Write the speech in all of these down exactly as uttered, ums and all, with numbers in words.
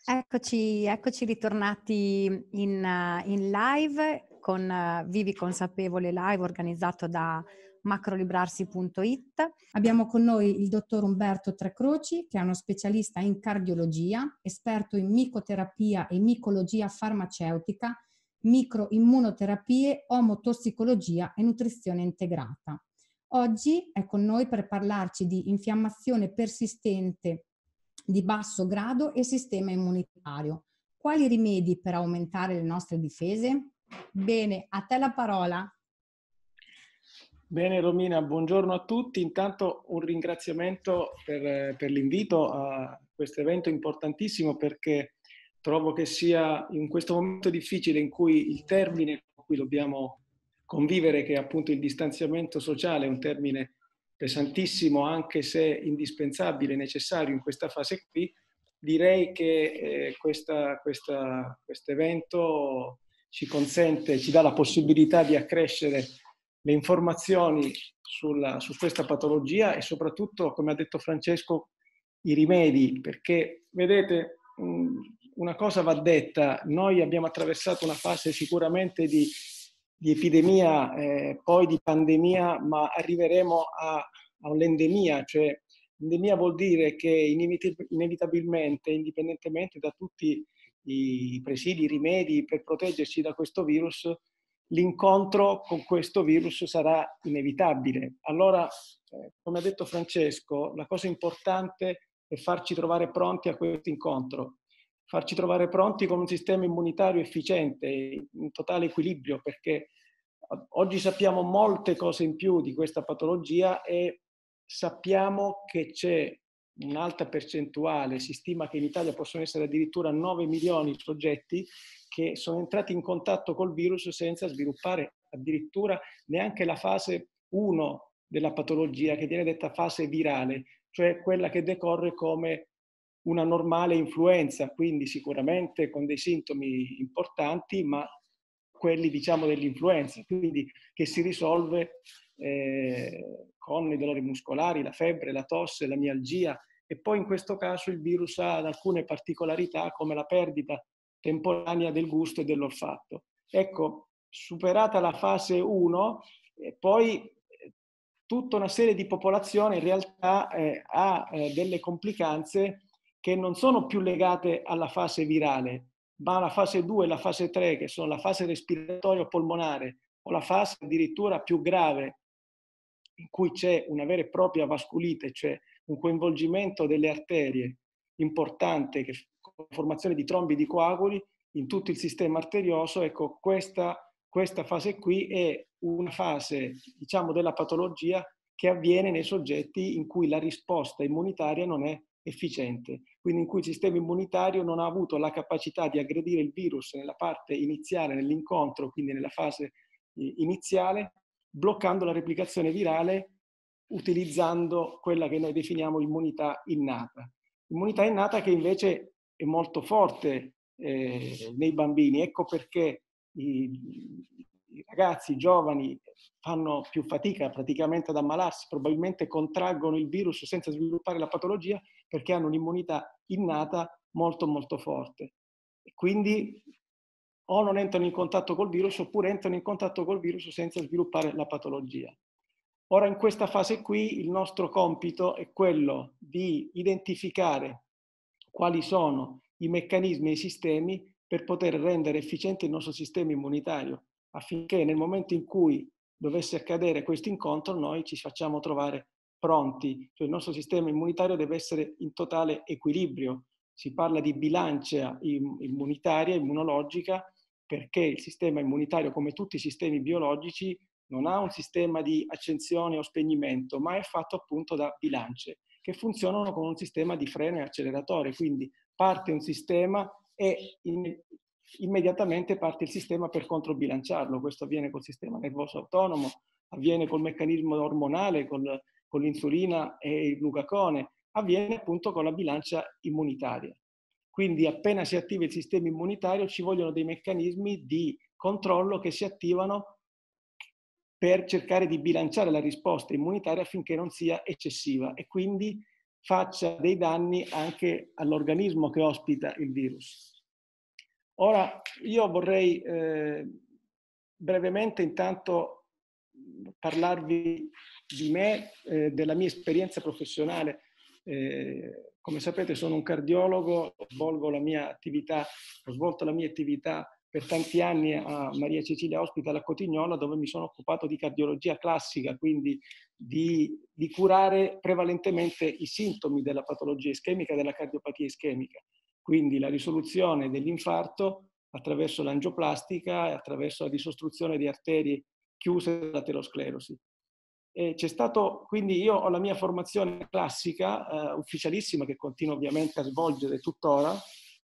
Eccoci, eccoci ritornati in, eh, in live con eh, Vivi Consapevole Live organizzato da macrolibrarsi punto it. Abbiamo con noi il dottor Umberto Trecroci, che è uno specialista in cardiologia, esperto in micoterapia e micologia farmaceutica, microimmunoterapie, omotossicologia e nutrizione integrata. Oggi è con noi per parlarci di infiammazione persistente di basso grado e sistema immunitario. Quali rimedi per aumentare le nostre difese? Bene, a te la parola. Bene Romina, buongiorno a tutti. Intanto un ringraziamento per, per l'invito a questo evento importantissimo, perché trovo che sia in questo momento difficile in cui il termine con cui dobbiamo convivere, che è appunto il distanziamento sociale, è un termine pesantissimo anche se indispensabile, necessario in questa fase qui. Direi che eh, questa, questa, questo evento ci consente, ci dà la possibilità di accrescere le informazioni sulla, su questa patologia e soprattutto, come ha detto Francesco, i rimedi, perché vedete, una cosa va detta: noi abbiamo attraversato una fase sicuramente di, di epidemia, eh, poi di pandemia, ma arriveremo a, a un'endemia, cioè l'endemia vuol dire che inevitabilmente, indipendentemente da tutti i presidi, i rimedi per proteggerci da questo virus, l'incontro con questo virus sarà inevitabile. Allora, eh, come ha detto Francesco, la cosa importante è farci trovare pronti a questo incontro, farci trovare pronti con un sistema immunitario efficiente, in totale equilibrio, perché oggi sappiamo molte cose in più di questa patologia e sappiamo che c'è un'alta percentuale, si stima che in Italia possono essere addirittura nove milioni di soggetti che sono entrati in contatto col virus senza sviluppare addirittura neanche la fase uno della patologia, che viene detta fase virale, cioè quella che decorre come una normale influenza, quindi sicuramente con dei sintomi importanti, ma quelli diciamo dell'influenza, quindi che si risolve eh, con i dolori muscolari, la febbre, la tosse, la mialgia, e poi in questo caso il virus ha alcune particolarità come la perdita temporanea del gusto e dell'olfatto. Ecco, superata la fase uno, eh, poi eh, tutta una serie di popolazioni in realtà eh, ha eh, delle complicanze che non sono più legate alla fase virale, ma alla fase due e la fase tre, che sono la fase respiratoria polmonare, o la fase addirittura più grave, in cui c'è una vera e propria vasculite, cioè un coinvolgimento delle arterie importante, che con formazione di trombi di coaguli in tutto il sistema arterioso. Ecco, questa, questa fase qui è una fase, diciamo, della patologia che avviene nei soggetti in cui la risposta immunitaria non è efficiente, quindi in cui il sistema immunitario non ha avuto la capacità di aggredire il virus nella parte iniziale, nell'incontro, quindi nella fase iniziale, bloccando la replicazione virale utilizzando quella che noi definiamo immunità innata. Immunità innata che invece è molto forte eh, nei bambini. Ecco perché i, i ragazzi, i giovani fanno più fatica praticamente ad ammalarsi, probabilmente contraggono il virus senza sviluppare la patologia perché hanno un'immunità innata molto molto forte. E quindi o non entrano in contatto col virus oppure entrano in contatto col virus senza sviluppare la patologia. Ora, in questa fase qui il nostro compito è quello di identificare quali sono i meccanismi e i sistemi per poter rendere efficiente il nostro sistema immunitario, affinché nel momento in cui dovesse accadere questo incontro noi ci facciamo trovare pronti. Cioè, il nostro sistema immunitario deve essere in totale equilibrio. Si parla di bilancia immunitaria, immunologica, perché il sistema immunitario, come tutti i sistemi biologici, non ha un sistema di accensione o spegnimento, ma è fatto appunto da bilance che funzionano con un sistema di freno e acceleratore. Quindi parte un sistema e in, immediatamente parte il sistema per controbilanciarlo. Questo avviene col sistema nervoso autonomo, avviene col meccanismo ormonale, col, con l'insulina e il glucagone, avviene appunto con la bilancia immunitaria. Quindi appena si attiva il sistema immunitario ci vogliono dei meccanismi di controllo che si attivano per cercare di bilanciare la risposta immunitaria affinché non sia eccessiva e quindi faccia dei danni anche all'organismo che ospita il virus. Ora, io vorrei eh, brevemente intanto parlarvi di me, eh, della mia esperienza professionale. Eh, come sapete sono un cardiologo, svolgo la mia attività, ho svolto la mia attività per tanti anni a Maria Cecilia Hospital a Cotignola, dove mi sono occupato di cardiologia classica, quindi di, di curare prevalentemente i sintomi della patologia ischemica e della cardiopatia ischemica, quindi la risoluzione dell'infarto attraverso l'angioplastica e attraverso la disostruzione di arterie chiuse dall'aterosclerosi. C'è stato, quindi io ho la mia formazione classica, eh, ufficialissima, che continuo ovviamente a svolgere tuttora,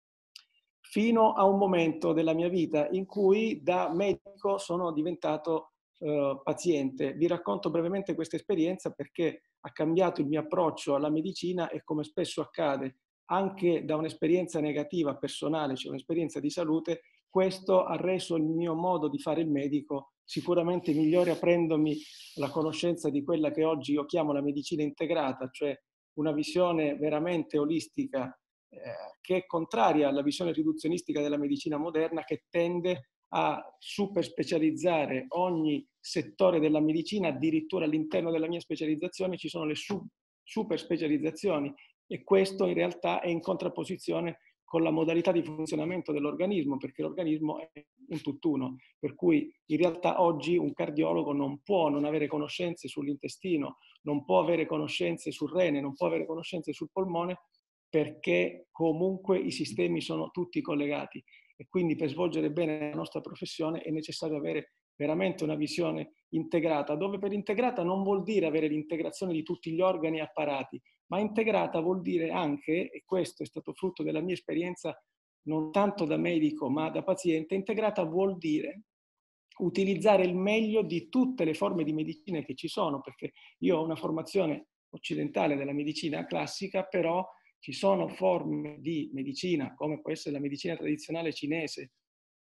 fino a un momento della mia vita in cui da medico sono diventato eh, paziente. Vi racconto brevemente questa esperienza perché ha cambiato il mio approccio alla medicina e, come spesso accade, anche da un'esperienza negativa personale, cioè un'esperienza di salute, questo ha reso il mio modo di fare il medico sicuramente migliore, aprendomi la conoscenza di quella che oggi io chiamo la medicina integrata, cioè una visione veramente olistica eh, che è contraria alla visione riduzionistica della medicina moderna, che tende a super specializzare ogni settore della medicina. Addirittura all'interno della mia specializzazione ci sono le sub, super specializzazioni, e questo in realtà è in contrapposizione con la modalità di funzionamento dell'organismo, perché l'organismo è un tutt'uno, per cui in realtà oggi un cardiologo non può non avere conoscenze sull'intestino, non può avere conoscenze sul rene, non può avere conoscenze sul polmone, perché comunque i sistemi sono tutti collegati, e quindi per svolgere bene la nostra professione è necessario avere veramente una visione integrata, dove per integrata non vuol dire avere l'integrazione di tutti gli organi e apparati, ma integrata vuol dire anche, e questo è stato frutto della mia esperienza non tanto da medico ma da paziente, integrata vuol dire utilizzare il meglio di tutte le forme di medicina che ci sono, perché io ho una formazione occidentale della medicina classica, però ci sono forme di medicina, come può essere la medicina tradizionale cinese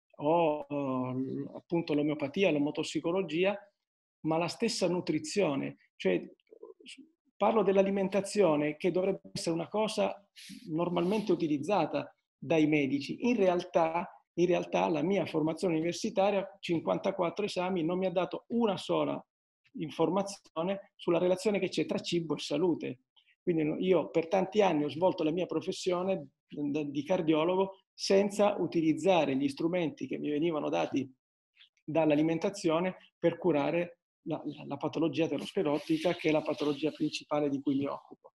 o eh, appunto l'omeopatia, l'omotossicologia, ma la stessa nutrizione, cioè parlo dell'alimentazione che dovrebbe essere una cosa normalmente utilizzata dai medici. In realtà, in realtà la mia formazione universitaria, cinquantaquattro esami, non mi ha dato una sola informazione sulla relazione che c'è tra cibo e salute. Quindi io per tanti anni ho svolto la mia professione di cardiologo senza utilizzare gli strumenti che mi venivano dati dall'alimentazione per curare la, la, la patologia aterosclerotica, che è la patologia principale di cui mi occupo.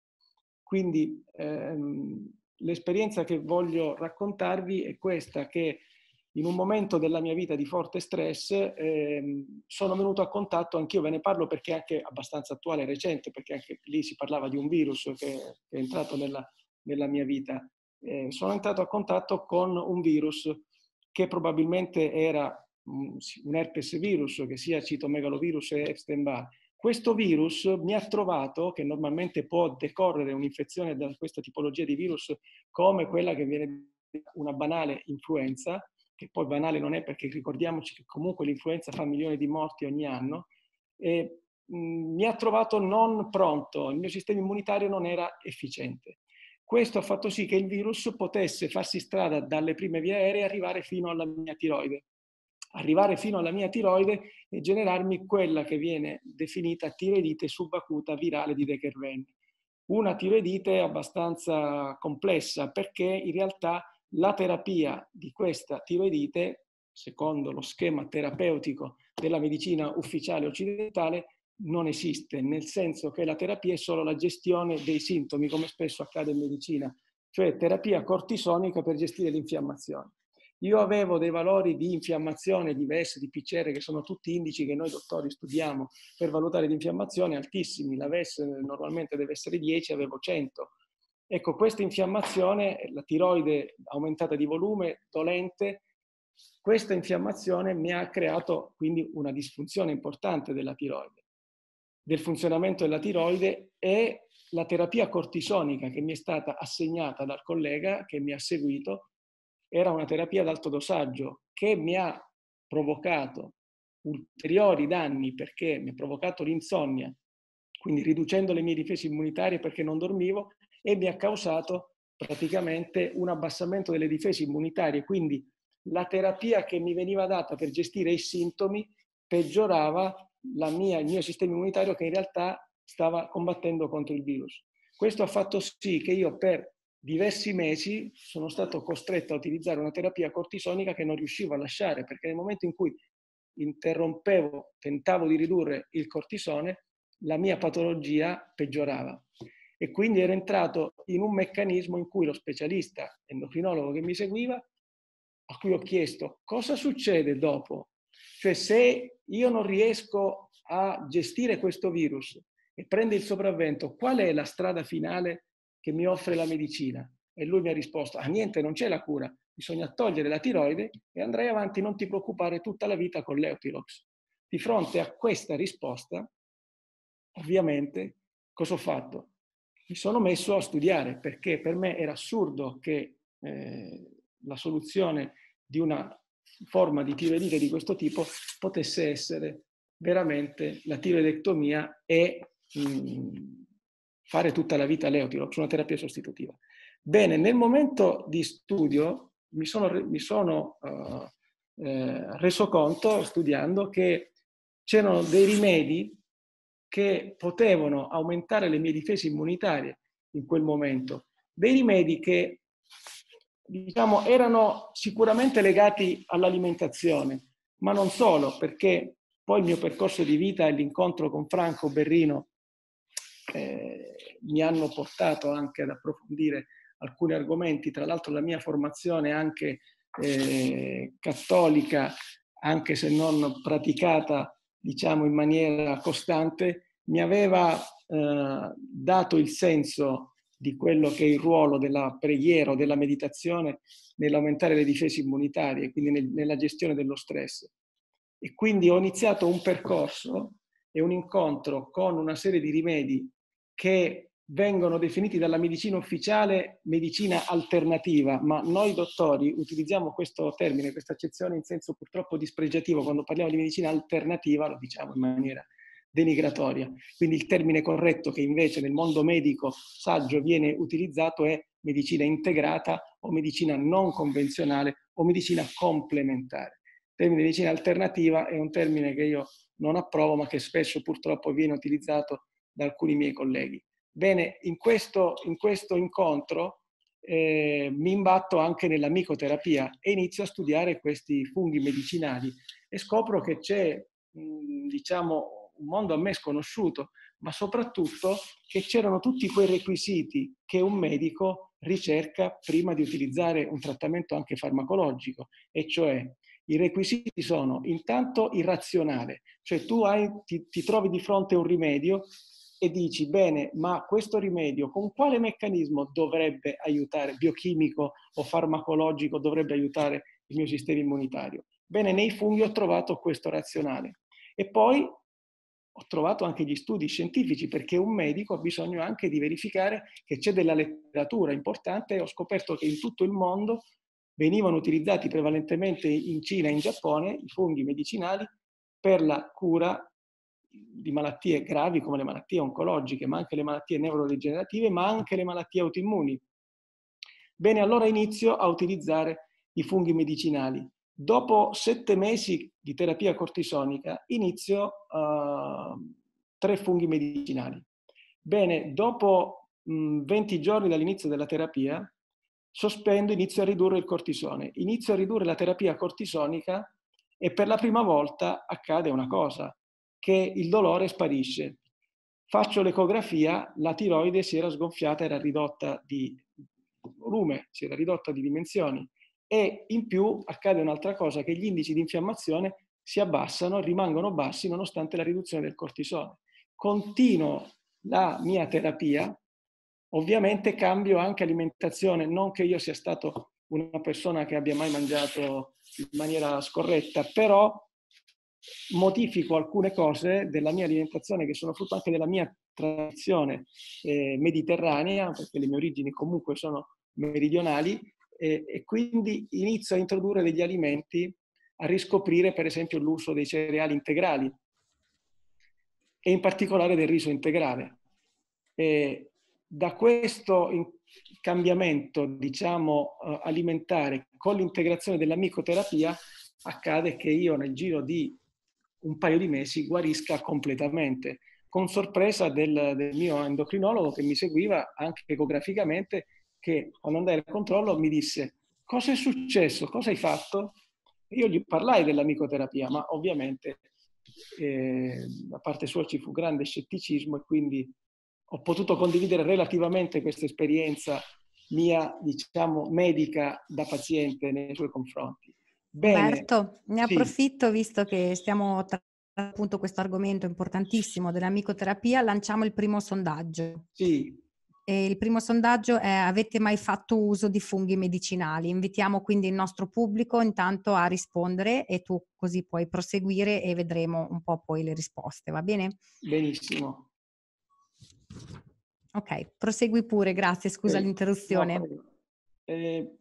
Quindi ehm, l'esperienza che voglio raccontarvi è questa, che in un momento della mia vita di forte stress ehm, sono venuto a contatto, anch'io ve ne parlo perché è anche abbastanza attuale e recente, perché anche lì si parlava di un virus che, che è entrato nella, nella mia vita. Eh, sono entrato a contatto con un virus che probabilmente era un, un herpes virus, che sia citomegalovirus e Epstein-Barr. Questo virus mi ha trovato, che normalmente può decorrere un'infezione da questa tipologia di virus come quella che viene una banale influenza, che poi banale non è, perché ricordiamoci che comunque l'influenza fa milioni di morti ogni anno, e mh, mi ha trovato non pronto, il mio sistema immunitario non era efficiente. Questo ha fatto sì che il virus potesse farsi strada dalle prime vie aeree e arrivare fino alla mia tiroide. Arrivare fino alla mia tiroide e generarmi quella che viene definita tiroidite subacuta virale di Decker-Venn. Una tiroidite abbastanza complessa, perché in realtà la terapia di questa tiroidite, secondo lo schema terapeutico della medicina ufficiale occidentale, non esiste, nel senso che la terapia è solo la gestione dei sintomi, come spesso accade in medicina, cioè terapia cortisonica per gestire l'infiammazione. Io avevo dei valori di infiammazione, di V S, di P C R, che sono tutti indici che noi dottori studiamo per valutare l'infiammazione, altissimi. La V S normalmente deve essere dieci, avevo cento. Ecco, questa infiammazione, la tiroide aumentata di volume, dolente, questa infiammazione mi ha creato quindi una disfunzione importante della tiroide, del funzionamento della tiroide, e la terapia cortisonica che mi è stata assegnata dal collega che mi ha seguito era una terapia ad alto dosaggio che mi ha provocato ulteriori danni, perché mi ha provocato l'insonnia, quindi riducendo le mie difese immunitarie perché non dormivo, e mi ha causato praticamente un abbassamento delle difese immunitarie, quindi la terapia che mi veniva data per gestire i sintomi peggiorava la mia, il mio sistema immunitario, che in realtà stava combattendo contro il virus. Questo ha fatto sì che io per diversi mesi sono stato costretto a utilizzare una terapia cortisonica che non riuscivo a lasciare, perché nel momento in cui interrompevo, tentavo di ridurre il cortisone, la mia patologia peggiorava. E quindi ero entrato in un meccanismo in cui lo specialista endocrinologo che mi seguiva, a cui ho chiesto cosa succede dopo, cioè se io non riesco a gestire questo virus e prende il sopravvento, qual è la strada finale che mi offre la medicina? E lui mi ha risposto, ah niente, non c'è la cura, bisogna togliere la tiroide e andrai avanti, non ti preoccupare, tutta la vita con l'Eutirox. Di fronte a questa risposta, ovviamente, cosa ho fatto? Mi sono messo a studiare, perché per me era assurdo che eh, la soluzione di una forma di tiroidite di questo tipo potesse essere veramente la tiroidectomia e mh, fare tutta la vita l'Eutirox, una terapia sostitutiva. Bene, nel momento di studio mi sono, mi sono uh, eh, reso conto, studiando, che c'erano dei rimedi che potevano aumentare le mie difese immunitarie in quel momento, dei rimedi che, diciamo, erano sicuramente legati all'alimentazione, ma non solo, perché poi il mio percorso di vita e l'incontro con Franco Berrino eh, mi hanno portato anche ad approfondire alcuni argomenti. Tra l'altro la mia formazione anche eh, cattolica, anche se non praticata, diciamo, in maniera costante, mi aveva eh, dato il senso di quello che è il ruolo della preghiera o della meditazione nell'aumentare le difese immunitarie, quindi nel, nella gestione dello stress. E quindi ho iniziato un percorso e un incontro con una serie di rimedi che vengono definiti dalla medicina ufficiale medicina alternativa, ma noi dottori utilizziamo questo termine, questa accezione in senso purtroppo dispregiativo. Quando parliamo di medicina alternativa lo diciamo in maniera denigratoria. Quindi il termine corretto che invece nel mondo medico saggio viene utilizzato è medicina integrata o medicina non convenzionale o medicina complementare. Il termine medicina alternativa è un termine che io non approvo, ma che spesso purtroppo viene utilizzato da alcuni miei colleghi. Bene, in questo, in questo incontro eh, mi imbatto anche nella micoterapia e inizio a studiare questi funghi medicinali e scopro che c'è, diciamo, un mondo a me sconosciuto, ma soprattutto che c'erano tutti quei requisiti che un medico ricerca prima di utilizzare un trattamento anche farmacologico, e cioè i requisiti sono intanto il razionale, cioè tu hai, ti, ti trovi di fronte a un rimedio e dici, bene, ma questo rimedio con quale meccanismo dovrebbe aiutare, biochimico o farmacologico, dovrebbe aiutare il mio sistema immunitario? Bene, nei funghi ho trovato questo razionale. E poi ho trovato anche gli studi scientifici, perché un medico ha bisogno anche di verificare che c'è della letteratura importante, e ho scoperto che in tutto il mondo venivano utilizzati prevalentemente in Cina e in Giappone i funghi medicinali per la cura di malattie gravi come le malattie oncologiche, ma anche le malattie neurodegenerative, ma anche le malattie autoimmuni. Bene, allora inizio a utilizzare i funghi medicinali. Dopo sette mesi di terapia cortisonica inizio uh, tre funghi medicinali. Bene, dopo mh, venti giorni dall'inizio della terapia sospendo, inizio a ridurre il cortisone. Inizio a ridurre la terapia cortisonica e per la prima volta accade una cosa, che il dolore sparisce. Faccio l'ecografia, la tiroide si era sgonfiata, era ridotta di volume, si era ridotta di dimensioni, e in più accade un'altra cosa, che gli indici di infiammazione si abbassano, rimangono bassi nonostante la riduzione del cortisone. Continuo la mia terapia, ovviamente cambio anche alimentazione, non che io sia stato una persona che abbia mai mangiato in maniera scorretta, però modifico alcune cose della mia alimentazione che sono frutto anche della mia tradizione eh, mediterranea, perché le mie origini comunque sono meridionali, eh, e quindi inizio a introdurre degli alimenti, a riscoprire per esempio l'uso dei cereali integrali. e in particolare del riso integrale. E da questo cambiamento, diciamo, alimentare con l'integrazione della micoterapia accade che io nel giro di un paio di mesi guarisca completamente, con sorpresa del, del mio endocrinologo che mi seguiva anche ecograficamente, che quando andai al controllo mi disse: cosa è successo? Cosa hai fatto? E io gli parlai della micoterapia, ma ovviamente eh, da parte sua ci fu grande scetticismo e quindi ho potuto condividere relativamente questa esperienza mia, diciamo, medica da paziente nei suoi confronti. Bene, Umberto, ne sì, approfitto, visto che stiamo trattando appunto questo argomento importantissimo della micoterapia, lanciamo il primo sondaggio. sì. E il primo sondaggio è: avete mai fatto uso di funghi medicinali? Invitiamo quindi il nostro pubblico intanto a rispondere e tu così puoi proseguire e vedremo un po' poi le risposte, va bene? Benissimo. Ok, prosegui pure, grazie, scusa Okay. No, l'interruzione. prego. Ehm,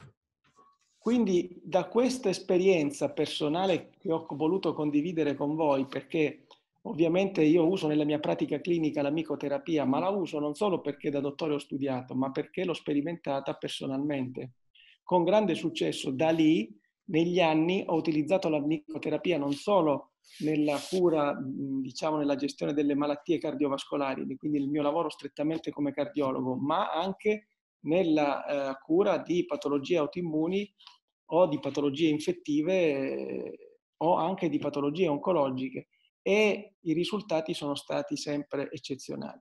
quindi da questa esperienza personale che ho voluto condividere con voi, perché ovviamente io uso nella mia pratica clinica la micoterapia, ma la uso non solo perché da dottore ho studiato, ma perché l'ho sperimentata personalmente, con grande successo. Da lì, negli anni, ho utilizzato la micoterapia non solo nella cura, diciamo, nella gestione delle malattie cardiovascolari, quindi il mio lavoro strettamente come cardiologo, ma anche nella eh, cura di patologie autoimmuni o di patologie infettive eh, o anche di patologie oncologiche, e i risultati sono stati sempre eccezionali.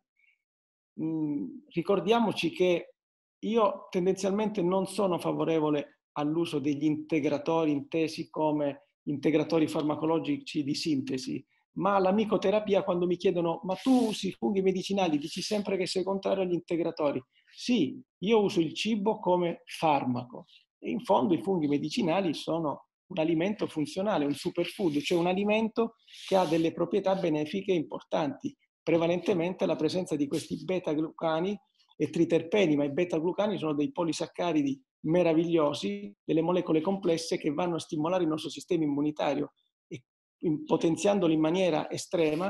Mm, ricordiamoci che io tendenzialmente non sono favorevole all'uso degli integratori intesi come integratori farmacologici di sintesi, ma la micoterapia, quando mi chiedono: ma tu usi funghi medicinali, dici sempre che sei contrario agli integratori. Sì, io uso il cibo come farmaco e in fondo i funghi medicinali sono un alimento funzionale, un superfood, cioè un alimento che ha delle proprietà benefiche importanti, prevalentemente la presenza di questi beta-glucani e triterpeni, ma i beta-glucani sono dei polisaccaridi meravigliosi, delle molecole complesse che vanno a stimolare il nostro sistema immunitario, e potenziandolo in maniera estrema,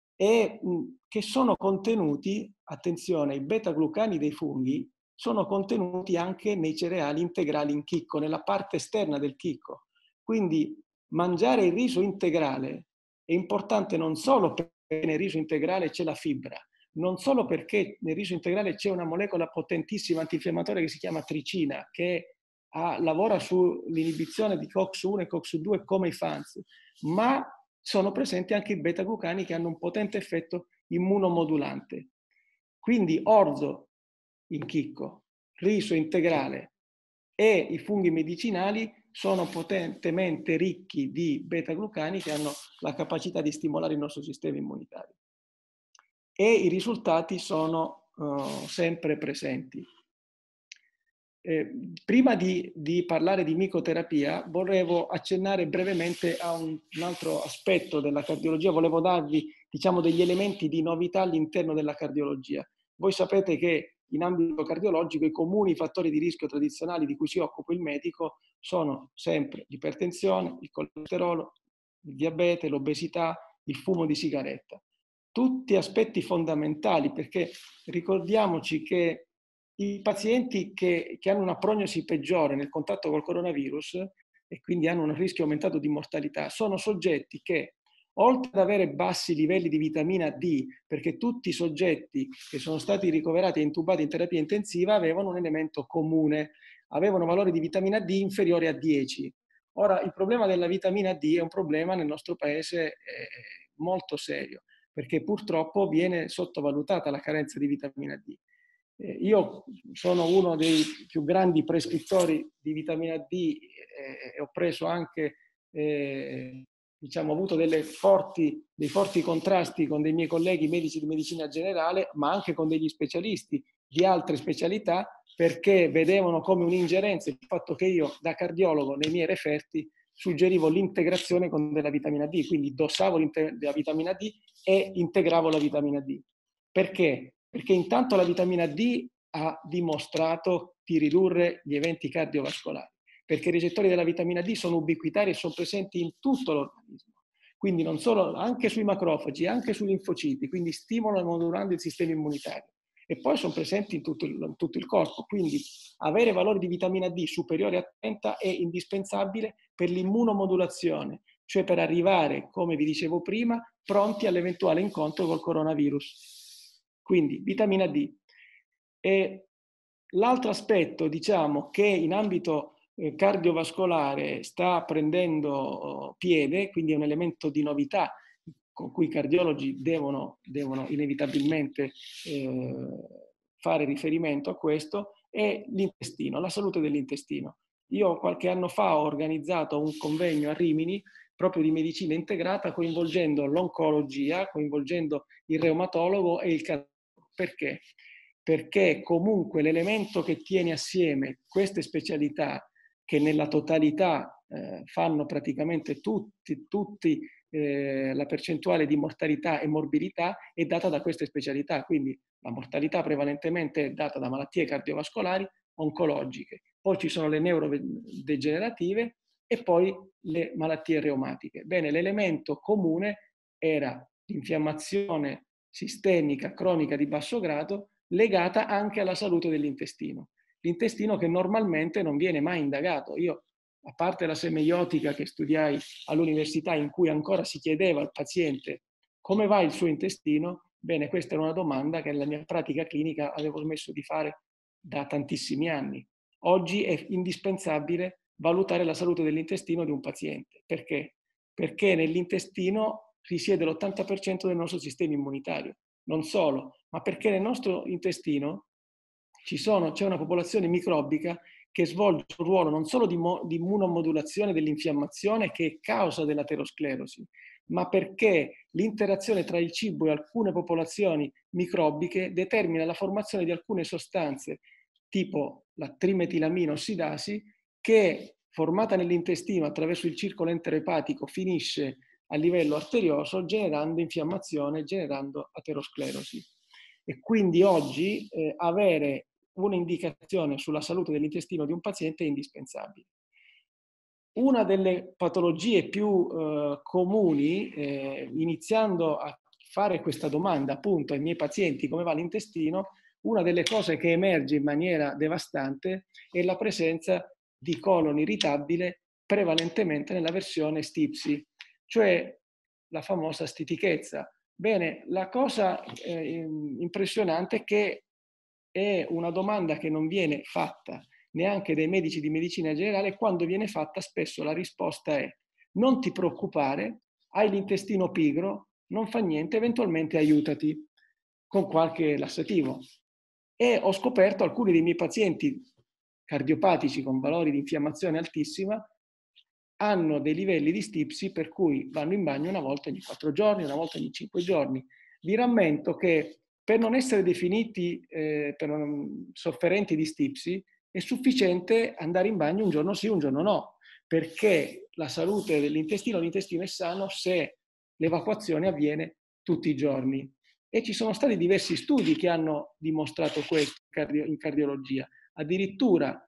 e mh, che sono contenuti, attenzione, i beta-glucani dei funghi sono contenuti anche nei cereali integrali in chicco, nella parte esterna del chicco. Quindi mangiare il riso integrale è importante non solo perché nel riso integrale c'è la fibra, non solo perché nel riso integrale c'è una molecola potentissima antinfiammatoria che si chiama tricina, che ha, lavora sull'inibizione di COX uno e COX due come i FANS, ma sono presenti anche i beta-glucani che hanno un potente effetto immunomodulante. Quindi orzo in chicco, riso integrale e i funghi medicinali sono potentemente ricchi di beta-glucani che hanno la capacità di stimolare il nostro sistema immunitario. E i risultati sono uh, sempre presenti. Eh, prima di, di parlare di micoterapia, volevo accennare brevemente a un, un altro aspetto della cardiologia. Volevo darvi, diciamo, degli elementi di novità all'interno della cardiologia. Voi sapete che in ambito cardiologico i comuni fattori di rischio tradizionali di cui si occupa il medico sono sempre l'ipertensione, il colesterolo, il diabete, l'obesità, il fumo di sigaretta. Tutti aspetti fondamentali, perché ricordiamoci che i pazienti che, che hanno una prognosi peggiore nel contatto col coronavirus e quindi hanno un rischio aumentato di mortalità sono soggetti che, oltre ad avere bassi livelli di vitamina D, perché tutti i soggetti che sono stati ricoverati e intubati in terapia intensiva avevano un elemento comune, avevano valori di vitamina D inferiori a dieci. Ora, il problema della vitamina D è un problema nel nostro paese eh, molto serio, perché purtroppo viene sottovalutata la carenza di vitamina D. Eh, io sono uno dei più grandi prescrittori di vitamina D eh, e ho preso anche, eh, diciamo, avuto delle forti, dei forti contrasti con dei miei colleghi medici di medicina generale, ma anche con degli specialisti di altre specialità, perché vedevano come un'ingerenza il fatto che io da cardiologo nei miei referti suggerivo l'integrazione con della vitamina D, quindi dosavo la vitamina D e integravo la vitamina D. Perché? Perché intanto la vitamina D ha dimostrato di ridurre gli eventi cardiovascolari, perché i recettori della vitamina D sono ubiquitari e sono presenti in tutto l'organismo. quindi non solo, anche sui macrofagi, anche sui linfociti, quindi stimolano modulando il sistema immunitario. E poi sono presenti in tutto, il, in tutto il corpo, quindi avere valori di vitamina D superiori a trenta è indispensabile per l'immunomodulazione, cioè per arrivare, come vi dicevo prima, pronti all'eventuale incontro col coronavirus. Quindi vitamina D. E l'altro aspetto, diciamo, che in ambito eh, cardiovascolare sta prendendo oh, piede, quindi è un elemento di novità con cui i cardiologi devono, devono inevitabilmente eh, fare riferimento a questo, è l'intestino, la salute dell'intestino. Io qualche anno fa ho organizzato un convegno a Rimini proprio di medicina integrata, coinvolgendo l'oncologia, coinvolgendo il reumatologo e il cardiologo. Perché? Perché comunque l'elemento che tiene assieme queste specialità, che nella totalità eh, fanno praticamente tutti, tutti eh, la percentuale di mortalità e morbidità, è data da queste specialità. Quindi la mortalità prevalentemente è data da malattie cardiovascolari, oncologiche. Poi ci sono le neurodegenerative e poi le malattie reumatiche. Bene, l'elemento comune era l'infiammazione sistemica cronica di basso grado legata anche alla salute dell'intestino. L'intestino che normalmente non viene mai indagato. Io, a parte la semeiotica che studiai all'università, in cui ancora si chiedeva al paziente come va il suo intestino, bene, questa era una domanda che nella mia pratica clinica avevo smesso di fare da tantissimi anni. Oggi è indispensabile valutare la salute dell'intestino di un paziente. Perché? Perché nell'intestino risiede l'ottanta per cento del nostro sistema immunitario. Non solo, ma perché nel nostro intestino ci sono, c'è una popolazione microbica che svolge un ruolo non solo di, mo, di immunomodulazione dell'infiammazione, che è causa dell'aterosclerosi, ma perché l'interazione tra il cibo e alcune popolazioni microbiche determina la formazione di alcune sostanze, tipo la trimetilamina ossidasi, che formata nell'intestino attraverso il circolo enteroepatico finisce a livello arterioso, generando infiammazione, generando aterosclerosi. E quindi oggi eh, avere un'indicazione sulla salute dell'intestino di un paziente è indispensabile. Una delle patologie più eh, comuni, eh, iniziando a fare questa domanda appunto ai miei pazienti come va l'intestino, una delle cose che emerge in maniera devastante è la presenza di colon irritabile prevalentemente nella versione stipsi, cioè la famosa stitichezza. Bene, la cosa eh, impressionante è che è una domanda che non viene fatta neanche dai medici di medicina generale. Quando viene fatta spesso la risposta è: non ti preoccupare, hai l'intestino pigro, non fa niente, eventualmente aiutati con qualche lassativo. E ho scoperto alcuni dei miei pazienti cardiopatici con valori di infiammazione altissima hanno dei livelli di stipsi per cui vanno in bagno una volta ogni quattro giorni, una volta ogni cinque giorni. Vi rammento che per non essere definiti eh, per non, sofferenti di stipsi è sufficiente andare in bagno un giorno sì, un giorno no, perché la salute dell'intestino, l'intestino è sano se l'evacuazione avviene tutti i giorni. E ci sono stati diversi studi che hanno dimostrato questo in cardiologia. Addirittura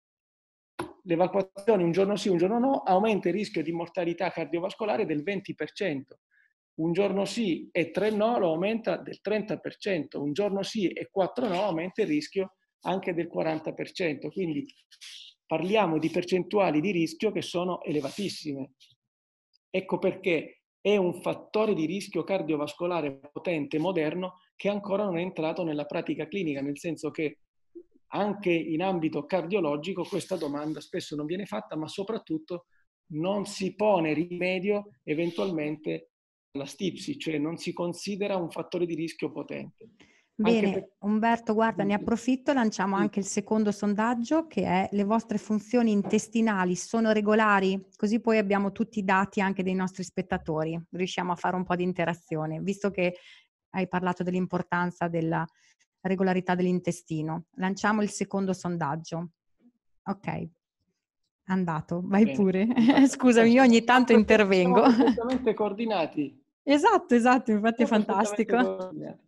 l'evacuazione un giorno sì, un giorno no, aumenta il rischio di mortalità cardiovascolare del venti per cento. Un giorno sì e tre no lo aumenta del trenta per cento. Un giorno sì e quattro no aumenta il rischio anche del quaranta per cento. Quindi parliamo di percentuali di rischio che sono elevatissime. Ecco perché è un fattore di rischio cardiovascolare potente, moderno, che ancora non è entrato nella pratica clinica, nel senso che anche in ambito cardiologico questa domanda spesso non viene fatta, ma soprattutto non si pone rimedio eventualmente alla stipsi, cioè non si considera un fattore di rischio potente. Bene, per... Umberto, guarda, ne approfitto, lanciamo sì. anche il secondo sondaggio, che è: le vostre funzioni intestinali sono regolari? Così poi abbiamo tutti i dati anche dei nostri spettatori, riusciamo a fare un po' di interazione, visto che hai parlato dell'importanza della regolarità dell'intestino. Lanciamo il secondo sondaggio. Ok, andato, vai Bene. pure. Scusami, io ogni tanto Siamo intervengo. perfettamente coordinati. Esatto, esatto, infatti è Siamo perfettamente fantastico. coordinati.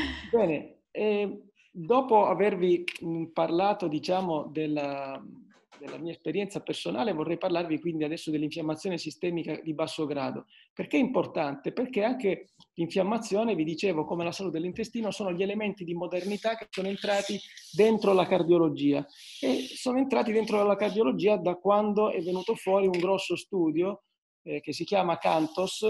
Bene, eh, dopo avervi mh, parlato, diciamo, della, della mia esperienza personale, vorrei parlarvi quindi adesso dell'infiammazione sistemica di basso grado. Perché è importante? Perché anche l'infiammazione, vi dicevo, come la salute dell'intestino, sono gli elementi di modernità che sono entrati dentro la cardiologia. E sono entrati dentro la cardiologia da quando è venuto fuori un grosso studio eh, che si chiama CANTOS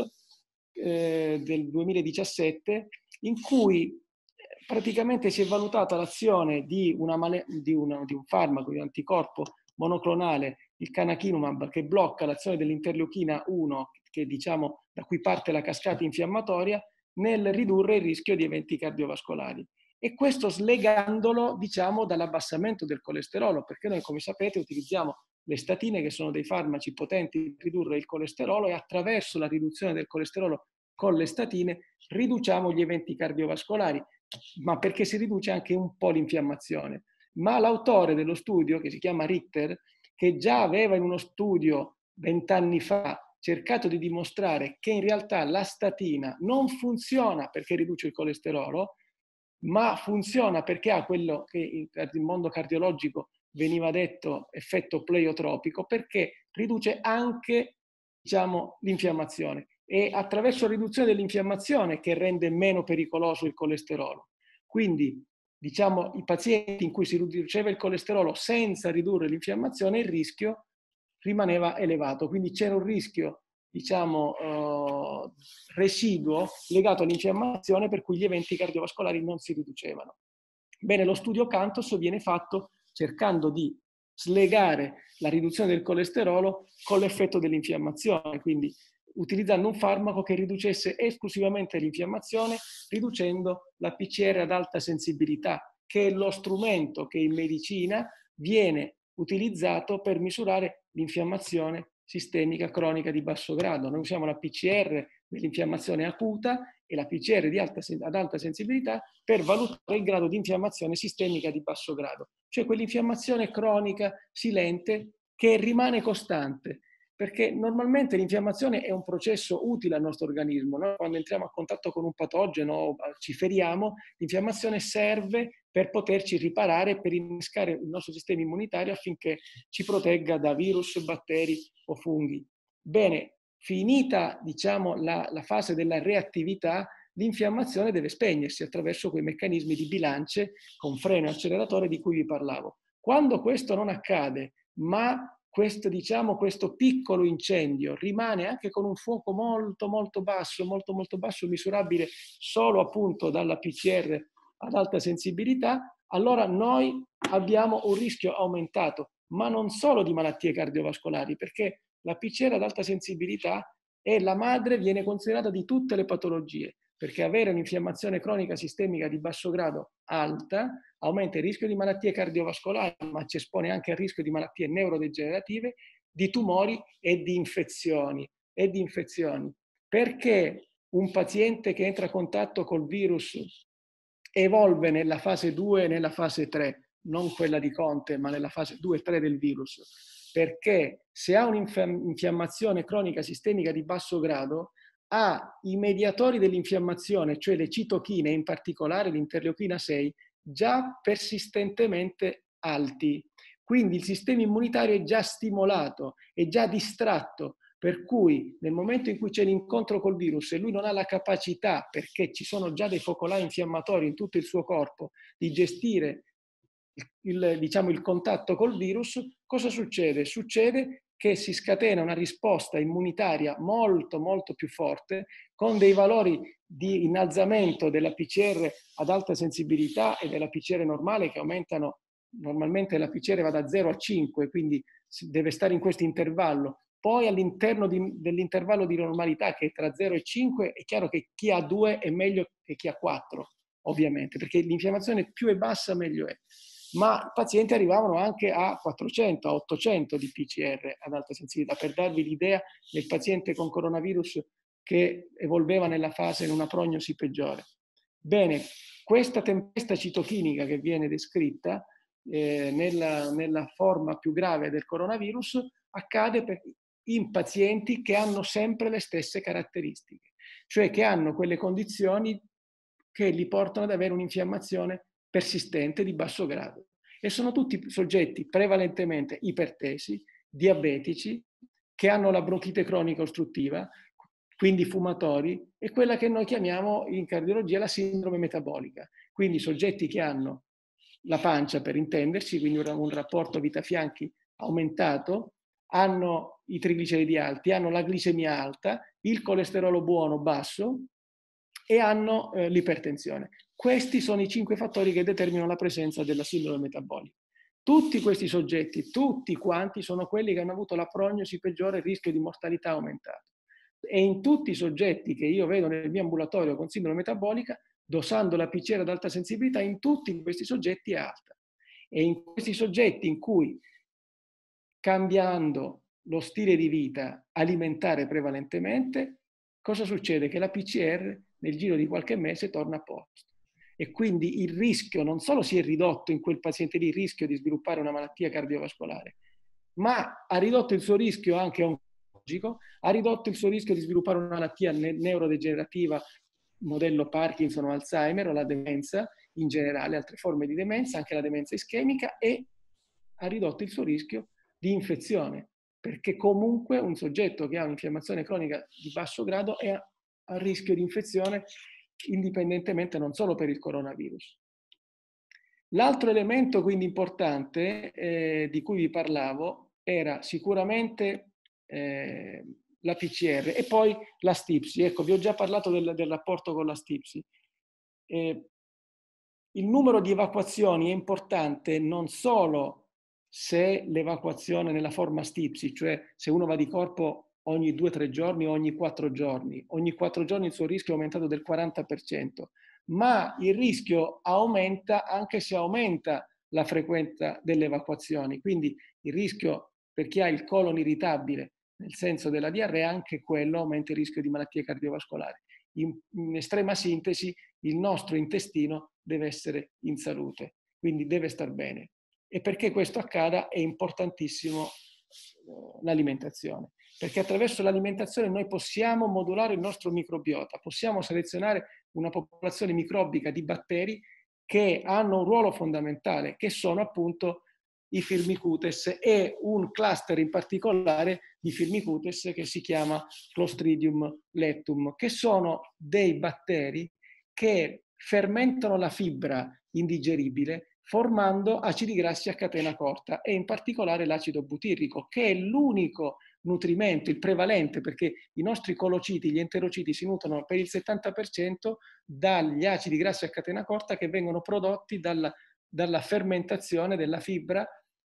eh, del duemiladiciassette, in cui praticamente si è valutata l'azione di, una male- di, una, di un farmaco, di un anticorpo monoclonale, il canakinumab, che blocca l'azione dell'interleuchina uno, che diciamo da cui parte la cascata infiammatoria, nel ridurre il rischio di eventi cardiovascolari. E questo slegandolo, diciamo, dall'abbassamento del colesterolo, perché noi, come sapete, utilizziamo le statine, che sono dei farmaci potenti per ridurre il colesterolo, e attraverso la riduzione del colesterolo con le statine riduciamo gli eventi cardiovascolari, ma perché si riduce anche un po' l'infiammazione. Ma l'autore dello studio, che si chiama Richter, che già aveva in uno studio vent'anni fa cercato di dimostrare che in realtà la statina non funziona perché riduce il colesterolo, ma funziona perché ha quello che nel mondo cardiologico veniva detto effetto pleiotropico, perché riduce anche, diciamo, l'infiammazione. E attraverso la riduzione dell'infiammazione che rende meno pericoloso il colesterolo. Quindi, diciamo, i pazienti in cui si riduceva il colesterolo senza ridurre l'infiammazione, il rischio rimaneva elevato. Quindi c'era un rischio, diciamo, eh, residuo legato all'infiammazione, per cui gli eventi cardiovascolari non si riducevano. Bene, lo studio CANTOS viene fatto cercando di slegare la riduzione del colesterolo con l'effetto dell'infiammazione, quindi utilizzando un farmaco che riducesse esclusivamente l'infiammazione, riducendo la P C R ad alta sensibilità, che è lo strumento che in medicina viene utilizzato per misurare l'infiammazione sistemica cronica di basso grado. Noi usiamo la P C R dell'infiammazione acuta e la P C R di alta, ad alta sensibilità per valutare il grado di infiammazione sistemica di basso grado, cioè quell'infiammazione cronica silente che rimane costante, perché normalmente l'infiammazione è un processo utile al nostro organismo. Noi quando entriamo a contatto con un patogeno, ci feriamo, l'infiammazione serve per poterci riparare, per innescare il nostro sistema immunitario affinché ci protegga da virus, batteri o funghi. Bene, finita, diciamo, la, la fase della reattività, l'infiammazione deve spegnersi attraverso quei meccanismi di bilance con freno e acceleratore di cui vi parlavo. Quando questo non accade, ma questo, diciamo, questo piccolo incendio rimane anche con un fuoco molto molto basso, molto molto basso, misurabile solo appunto dalla P C R ad alta sensibilità, allora noi abbiamo un rischio aumentato, ma non solo di malattie cardiovascolari, perché la P C R ad alta sensibilità è la madre, viene considerata di tutte le patologie, perché avere un'infiammazione cronica sistemica di basso grado alta aumenta il rischio di malattie cardiovascolari, ma ci espone anche al rischio di malattie neurodegenerative, di tumori e di infezioni. E di infezioni. Perché un paziente che entra a contatto col virus evolve nella fase due e nella fase tre, non quella di Conte, ma nella fase due e tre del virus? Perché se ha un'infiammazione cronica sistemica di basso grado, ha i mediatori dell'infiammazione, cioè le citochine, in particolare l'interleuchina sei, già persistentemente alti. Quindi il sistema immunitario è già stimolato, è già distratto, per cui nel momento in cui c'è l'incontro col virus e lui non ha la capacità, perché ci sono già dei focolai infiammatori in tutto il suo corpo, di gestire il, diciamo, il contatto col virus, cosa succede? Succede che si scatena una risposta immunitaria molto molto più forte, con dei valori di innalzamento della P C R ad alta sensibilità e della P C R normale che aumentano. Normalmente la P C R va da zero a cinque, quindi deve stare in questo intervallo. Poi all'interno dell'intervallo di normalità, che è tra zero e cinque, è chiaro che chi ha due è meglio che chi ha quattro, ovviamente, perché l'infiammazione più è bassa meglio è. Ma i pazienti arrivavano anche a quattrocento, a ottocento di P C R ad alta sensibilità, per darvi l'idea del paziente con coronavirus che evolveva nella fase in una prognosi peggiore. Bene, questa tempesta citochinica che viene descritta eh, nella, nella forma più grave del coronavirus accade per, in pazienti che hanno sempre le stesse caratteristiche, cioè che hanno quelle condizioni che li portano ad avere un'infiammazione persistente di basso grado. E sono tutti soggetti prevalentemente ipertesi, diabetici, che hanno la bronchite cronica ostruttiva, quindi fumatori, e quella che noi chiamiamo in cardiologia la sindrome metabolica. Quindi soggetti che hanno la pancia, per intenderci, quindi un rapporto vita-fianchi aumentato, hanno i trigliceridi alti, hanno la glicemia alta, il colesterolo buono basso e hanno eh, l'ipertensione. Questi sono i cinque fattori che determinano la presenza della sindrome metabolica. Tutti questi soggetti, tutti quanti, sono quelli che hanno avuto la prognosi peggiore, il rischio di mortalità aumentato. E in tutti i soggetti che io vedo nel mio ambulatorio con sindrome metabolica, dosando la P C R ad alta sensibilità, in tutti questi soggetti è alta. E in questi soggetti in cui, cambiando lo stile di vita alimentare prevalentemente, cosa succede? Che la P C R nel giro di qualche mese torna a posto. E quindi il rischio non solo si è ridotto in quel paziente lì, il rischio di sviluppare una malattia cardiovascolare, ma ha ridotto il suo rischio anche oncologico, ha ridotto il suo rischio di sviluppare una malattia neurodegenerativa, modello Parkinson o Alzheimer o la demenza in generale, altre forme di demenza, anche la demenza ischemica, e ha ridotto il suo rischio di infezione, perché comunque un soggetto che ha un'infiammazione cronica di basso grado è a rischio di infezione indipendentemente non solo per il coronavirus. L'altro elemento quindi importante eh, di cui vi parlavo era sicuramente eh, la P C R e poi la stipsi. Ecco, vi ho già parlato del, del rapporto con la stipsi. Eh, il numero di evacuazioni è importante non solo se l'evacuazione nella forma stipsi, cioè se uno va di corpo ogni due o tre giorni o ogni quattro giorni. Ogni quattro giorni il suo rischio è aumentato del quaranta per cento, ma il rischio aumenta anche se aumenta la frequenza delle evacuazioni. Quindi il rischio per chi ha il colon irritabile, nel senso della diarrea, anche quello aumenta il rischio di malattie cardiovascolari. In, in estrema sintesi, il nostro intestino deve essere in salute, quindi deve star bene. E perché questo accada è importantissimo eh, l'alimentazione, perché attraverso l'alimentazione noi possiamo modulare il nostro microbiota, possiamo selezionare una popolazione microbica di batteri che hanno un ruolo fondamentale, che sono appunto i Firmicutes e un cluster in particolare di Firmicutes che si chiama Clostridium lettum, che sono dei batteri che fermentano la fibra indigeribile formando acidi grassi a catena corta e in particolare l'acido butirrico, che è l'unico nutrimento, il prevalente, perché i nostri colociti, gli enterociti si nutrono per il settanta per cento dagli acidi grassi a catena corta che vengono prodotti dalla, dalla fermentazione della fibra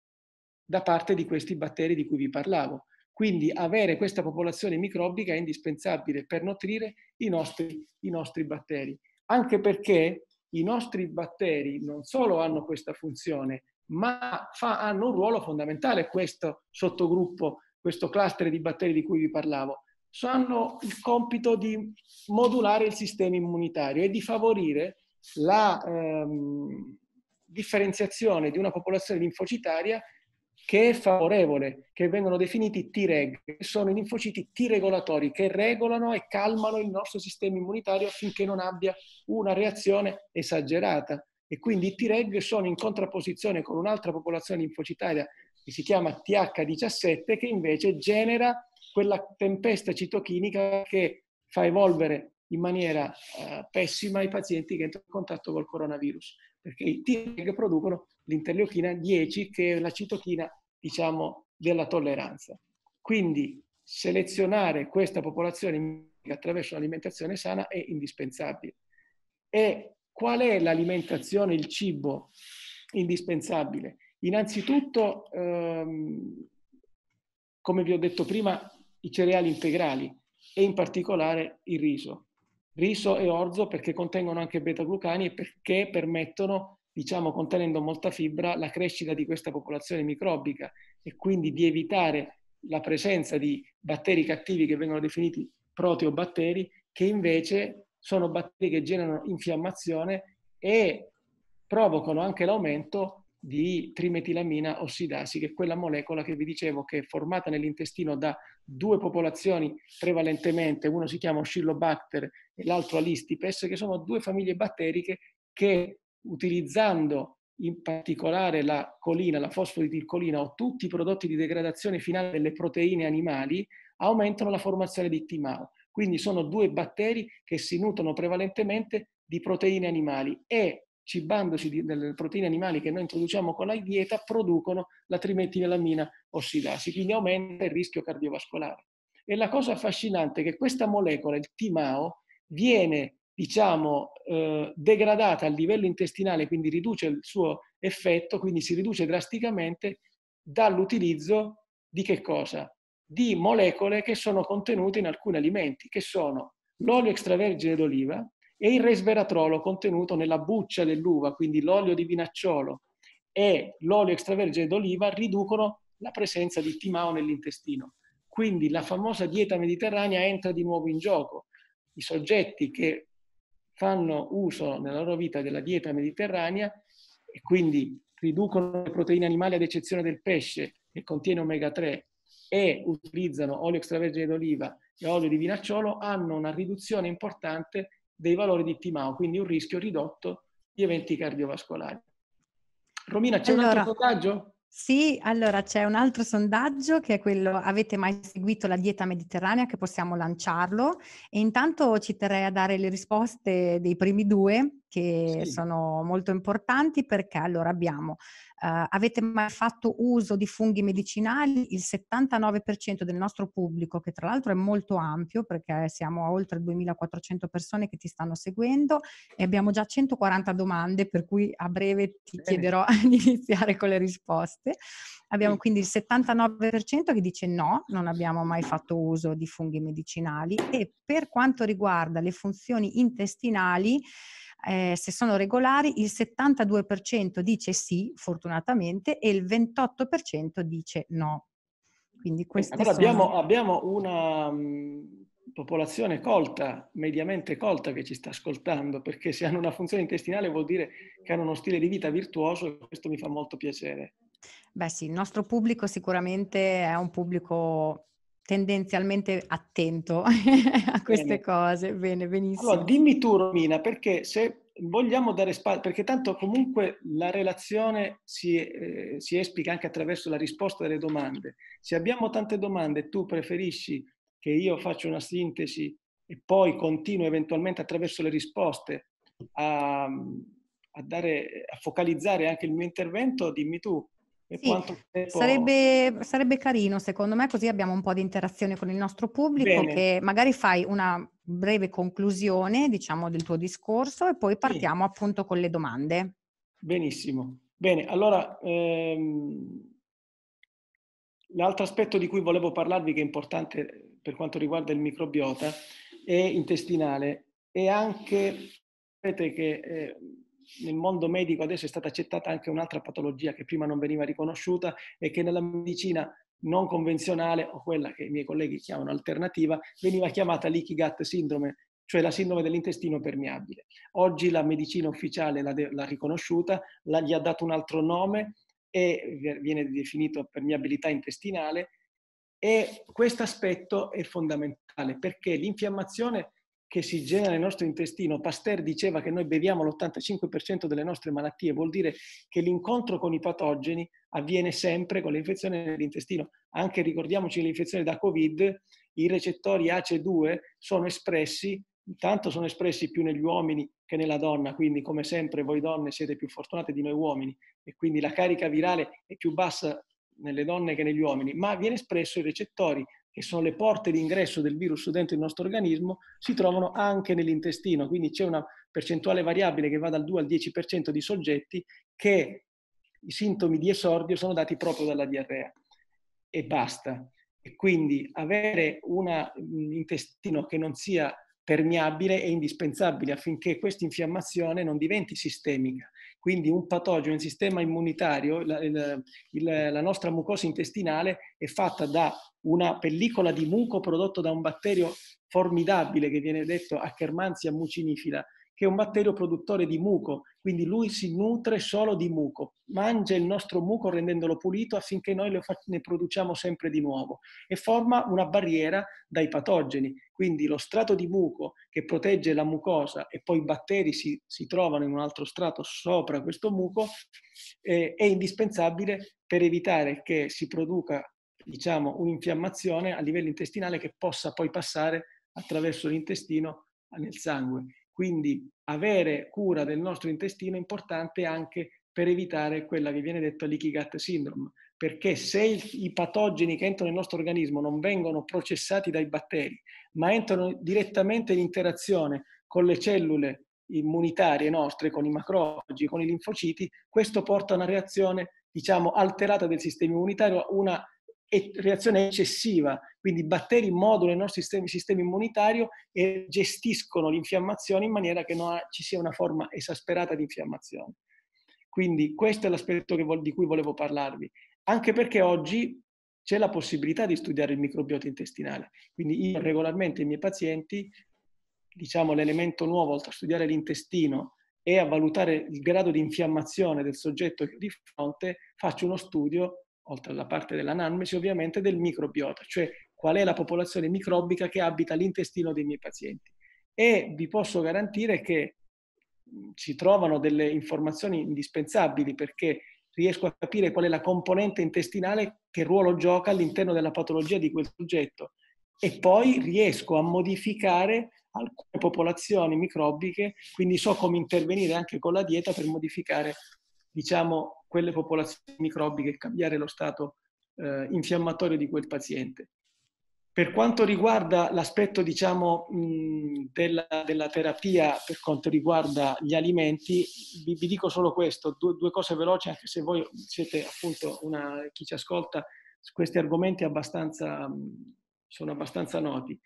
da parte di questi batteri di cui vi parlavo. Quindi avere questa popolazione microbica è indispensabile per nutrire i nostri, i nostri batteri, anche perché i nostri batteri non solo hanno questa funzione, ma fa, hanno un ruolo fondamentale, questo sottogruppo, questo cluster di batteri di cui vi parlavo. Hanno il compito di modulare il sistema immunitario e di favorire la ehm, differenziazione di una popolazione linfocitaria che è favorevole, che vengono definiti T-reg, che sono i linfociti T-regolatori, che regolano e calmano il nostro sistema immunitario affinché non abbia una reazione esagerata. E quindi i T-reg sono in contrapposizione con un'altra popolazione linfocitaria che si chiama T H diciassette, che invece genera quella tempesta citochinica che fa evolvere in maniera uh, pessima i pazienti che entrano in contatto col coronavirus, perché i T-reg producono l'interleuchina dieci, che è la citochina, diciamo, della tolleranza. Quindi selezionare questa popolazione attraverso un'alimentazione sana è indispensabile. E qual è l'alimentazione, il cibo indispensabile? Innanzitutto, ehm, come vi ho detto prima, i cereali integrali e in particolare il riso. Riso e orzo perché contengono anche beta-glucani e perché permettono, diciamo, contenendo molta fibra, la crescita di questa popolazione microbica e quindi di evitare la presenza di batteri cattivi che vengono definiti proteobatteri, che invece sono batteri che generano infiammazione e provocano anche l'aumento di trimetilamina ossidasi, che è quella molecola che vi dicevo che è formata nell'intestino da due popolazioni prevalentemente, uno si chiama Oscillobacter e l'altro Alistipes, che sono due famiglie batteriche che, utilizzando in particolare la colina, la fosfoditilcolina o tutti i prodotti di degradazione finale delle proteine animali, aumentano la formazione di T M A O. Quindi sono due batteri che si nutrono prevalentemente di proteine animali e, cibandosi di, delle proteine animali che noi introduciamo con la dieta, producono la trimetilamina ossidasi, quindi aumenta il rischio cardiovascolare. E la cosa affascinante è che questa molecola, il T M A O, viene diciamo, eh, degradata a livello intestinale, quindi riduce il suo effetto, quindi si riduce drasticamente dall'utilizzo di che cosa? Di molecole che sono contenute in alcuni alimenti, che sono l'olio extravergine d'oliva e il resveratrolo contenuto nella buccia dell'uva, quindi l'olio di vinacciolo e l'olio extravergine d'oliva riducono la presenza di T M A O nell'intestino. Quindi la famosa dieta mediterranea entra di nuovo in gioco. I soggetti che fanno uso nella loro vita della dieta mediterranea e quindi riducono le proteine animali ad eccezione del pesce che contiene omega tre e utilizzano olio extravergine d'oliva e olio di vinacciolo, hanno una riduzione importante dei valori di T M A O, quindi un rischio ridotto di eventi cardiovascolari. Romina, c'è Allora, un altro sondaggio? sì, allora c'è un altro sondaggio che è quello: avete mai seguito la dieta mediterranea? Che possiamo lanciarlo. E intanto ci terrei a dare le risposte dei primi due, che Sì. sono molto importanti, perché allora abbiamo Uh, avete mai fatto uso di funghi medicinali? Il settantanove per cento del nostro pubblico, che tra l'altro è molto ampio perché siamo a oltre duemilaquattrocento persone che ti stanno seguendo e abbiamo già centoquaranta domande, per cui a breve ti Bene. chiederò di iniziare con le risposte. Abbiamo Sì. quindi il settantanove per cento che dice no, non abbiamo mai fatto uso di funghi medicinali, e per quanto riguarda le funzioni intestinali, Eh, se sono regolari, il settantadue per cento dice sì, fortunatamente, e il ventotto per cento dice no. Quindi queste Allora sono... abbiamo, abbiamo una mh, popolazione colta, mediamente colta, che ci sta ascoltando, perché se hanno una funzione intestinale vuol dire che hanno uno stile di vita virtuoso e questo mi fa molto piacere. Beh sì, il nostro pubblico sicuramente è un pubblico tendenzialmente attento a queste Bene. cose. Bene, Allora, benissimo. dimmi tu, Romina, perché se vogliamo dare spazio, perché tanto comunque la relazione si, eh, si esplica anche attraverso la risposta delle domande. Se abbiamo tante domande e tu preferisci che io faccia una sintesi e poi continuo eventualmente attraverso le risposte a, a, dare, a focalizzare anche il mio intervento, dimmi tu. E Sì, quanto tempo... sarebbe, sarebbe carino secondo me, così abbiamo un po' di interazione con il nostro pubblico, Bene, che magari fai una breve conclusione, diciamo, del tuo discorso e poi sì. partiamo appunto con le domande. Benissimo. Bene, allora ehm, l'altro aspetto di cui volevo parlarvi, che è importante per quanto riguarda il microbiota, è intestinale, e anche, sapete che eh, nel mondo medico adesso è stata accettata anche un'altra patologia che prima non veniva riconosciuta e che nella medicina non convenzionale, o quella che i miei colleghi chiamano alternativa, veniva chiamata leaky gut syndrome, cioè la sindrome dell'intestino permeabile. Oggi la medicina ufficiale l'ha, l'ha riconosciuta, la, gli ha dato un altro nome e viene definito permeabilità intestinale, e questo aspetto è fondamentale perché l'infiammazione che si genera nel nostro intestino, Pasteur diceva che noi beviamo l'ottantacinque per cento delle nostre malattie, vuol dire che l'incontro con i patogeni avviene sempre con le infezioni nell'intestino. Anche ricordiamoci l'infezione da Covid, i recettori A C E due sono espressi, intanto sono espressi più negli uomini che nella donna, quindi come sempre voi donne siete più fortunate di noi uomini e quindi la carica virale è più bassa nelle donne che negli uomini, ma viene espresso i recettori, che sono le porte d'ingresso del virus dentro il nostro organismo, si trovano anche nell'intestino, quindi c'è una percentuale variabile che va dal due al dieci per cento di soggetti che i sintomi di esordio sono dati proprio dalla diarrea e basta. E quindi avere una, un intestino che non sia permeabile è indispensabile affinché questa infiammazione non diventi sistemica. Quindi un patogeno, il sistema immunitario, la, il, il, la nostra mucosa intestinale è fatta da una pellicola di muco prodotto da un batterio formidabile che viene detto Akkermansia mucinifila, che è un batterio produttore di muco, quindi lui si nutre solo di muco, mangia il nostro muco rendendolo pulito affinché noi ne produciamo sempre di nuovo e forma una barriera dai patogeni. Quindi lo strato di muco che protegge la mucosa e poi i batteri si, si trovano in un altro strato sopra questo muco eh, è indispensabile per evitare che si produca, diciamo, un'infiammazione a livello intestinale che possa poi passare attraverso l'intestino nel sangue. Quindi avere cura del nostro intestino è importante anche per evitare quella che viene detta leaky gut syndrome, perché se i patogeni che entrano nel nostro organismo non vengono processati dai batteri, ma entrano direttamente in interazione con le cellule immunitarie nostre, con i macrofagi, con i linfociti, questo porta a una reazione, diciamo, alterata del sistema immunitario, una reazione eccessiva, quindi i batteri modulano il nostro sistema, sistema immunitario e gestiscono l'infiammazione in maniera che non ci sia una forma esasperata di infiammazione. Quindi questo è l'aspetto che vol- di cui volevo parlarvi, anche perché oggi c'è la possibilità di studiare il microbiota intestinale. Quindi io regolarmente ai miei pazienti, diciamo, l'elemento nuovo, oltre a studiare l'intestino e a valutare il grado di infiammazione del soggetto che ho di fronte, faccio uno studio, oltre alla parte dell'anamnesi ovviamente, del microbiota, cioè qual è la popolazione microbica che abita l'intestino dei miei pazienti. E vi posso garantire che si trovano delle informazioni indispensabili perché riesco a capire qual è la componente intestinale, che ruolo gioca all'interno della patologia di quel soggetto e poi riesco a modificare alcune popolazioni microbiche, quindi so come intervenire anche con la dieta per modificare, diciamo, quelle popolazioni microbiche e cambiare lo stato eh, infiammatorio di quel paziente. Per quanto riguarda l'aspetto, diciamo, mh, della, della terapia, per quanto riguarda gli alimenti, vi, vi dico solo questo, due, due cose veloci, anche se voi siete appunto una, chi ci ascolta, questi argomenti abbastanza, mh, sono abbastanza noti.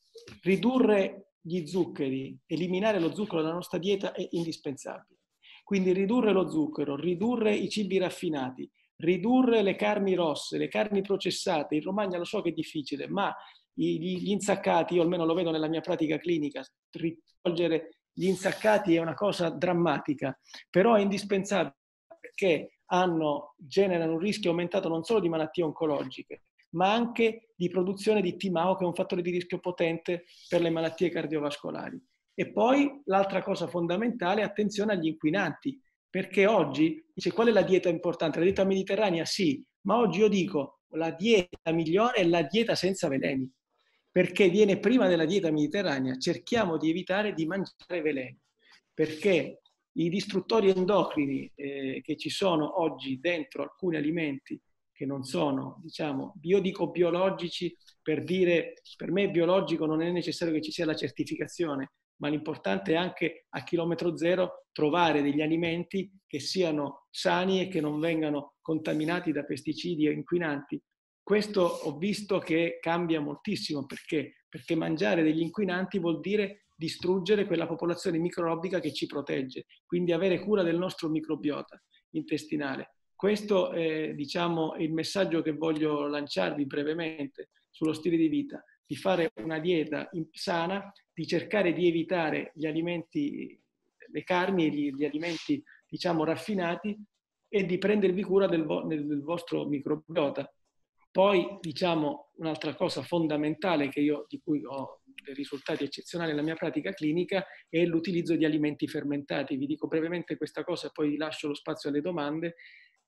Ridurre gli zuccheri, eliminare lo zucchero dalla nostra dieta è indispensabile. Quindi ridurre lo zucchero, ridurre i cibi raffinati, ridurre le carni rosse, le carni processate. In Romagna lo so che è difficile, ma gli insaccati, io almeno lo vedo nella mia pratica clinica, rivolgere gli insaccati è una cosa drammatica, però è indispensabile perché hanno, generano un rischio aumentato non solo di malattie oncologiche, ma anche di produzione di T M A O, che è un fattore di rischio potente per le malattie cardiovascolari. E poi l'altra cosa fondamentale, attenzione agli inquinanti, perché oggi dice qual è la dieta importante? La dieta mediterranea sì, ma oggi io dico la dieta migliore è la dieta senza veleni, perché viene prima della dieta mediterranea. Cerchiamo di evitare di mangiare veleni, perché i distruttori endocrini eh, che ci sono oggi dentro alcuni alimenti che non sono, diciamo, io dico biologici per dire, per me biologico non è necessario che ci sia la certificazione, ma l'importante è anche a chilometro zero trovare degli alimenti che siano sani e che non vengano contaminati da pesticidi o inquinanti. Questo ho visto che cambia moltissimo, perché? Perché mangiare degli inquinanti vuol dire distruggere quella popolazione microbica che ci protegge, quindi avere cura del nostro microbiota intestinale. Questo è, diciamo, il messaggio che voglio lanciarvi brevemente sullo stile di vita, di fare una dieta sana, di cercare di evitare gli alimenti, le carni e gli, gli alimenti, diciamo, raffinati e di prendervi cura del, vo- del vostro microbiota. Poi, diciamo, un'altra cosa fondamentale che io, di cui ho dei risultati eccezionali nella mia pratica clinica è l'utilizzo di alimenti fermentati. Vi dico brevemente questa cosa, poi lascio lo spazio alle domande.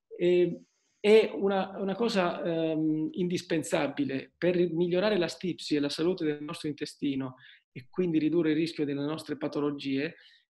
E, è una, una cosa ehm, indispensabile per migliorare la stipsi e la salute del nostro intestino e quindi ridurre il rischio delle nostre patologie,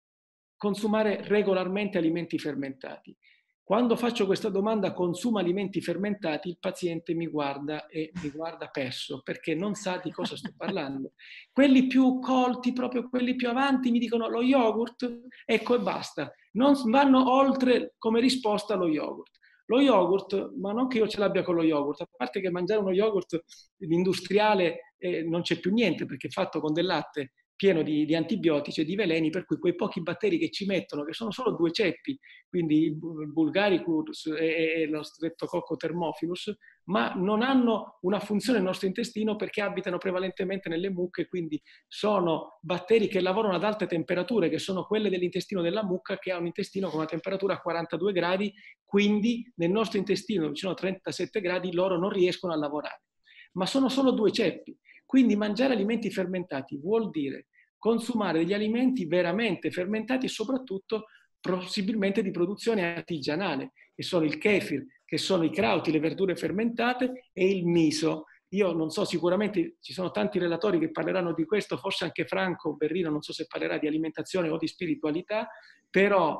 consumare regolarmente alimenti fermentati. Quando faccio questa domanda, consuma alimenti fermentati, il paziente mi guarda e mi guarda perso, perché non sa di cosa sto parlando. Quelli più colti, proprio quelli più avanti, mi dicono lo yogurt, ecco e basta. Non vanno oltre come risposta allo yogurt. Lo yogurt, ma non che io ce l'abbia con lo yogurt, a parte che mangiare uno yogurt industriale eh, non c'è più niente perché è fatto con del latte pieno di, di antibiotici e di veleni, per cui quei pochi batteri che ci mettono, che sono solo due ceppi, quindi il Bulgaricus e, e lo Streptococcus thermophilus, ma non hanno una funzione nel nostro intestino perché abitano prevalentemente nelle mucche, quindi sono batteri che lavorano ad alte temperature, che sono quelle dell'intestino della mucca, che ha un intestino con una temperatura a quarantadue gradi, quindi nel nostro intestino vicino a trentasette gradi loro non riescono a lavorare. Ma sono solo due ceppi, quindi mangiare alimenti fermentati vuol dire consumare degli alimenti veramente fermentati e soprattutto possibilmente di produzione artigianale, che sono il kefir, che sono i krauti, le verdure fermentate, e il miso. Io non so, sicuramente ci sono tanti relatori che parleranno di questo, forse anche Franco Berrino, non so se parlerà di alimentazione o di spiritualità, però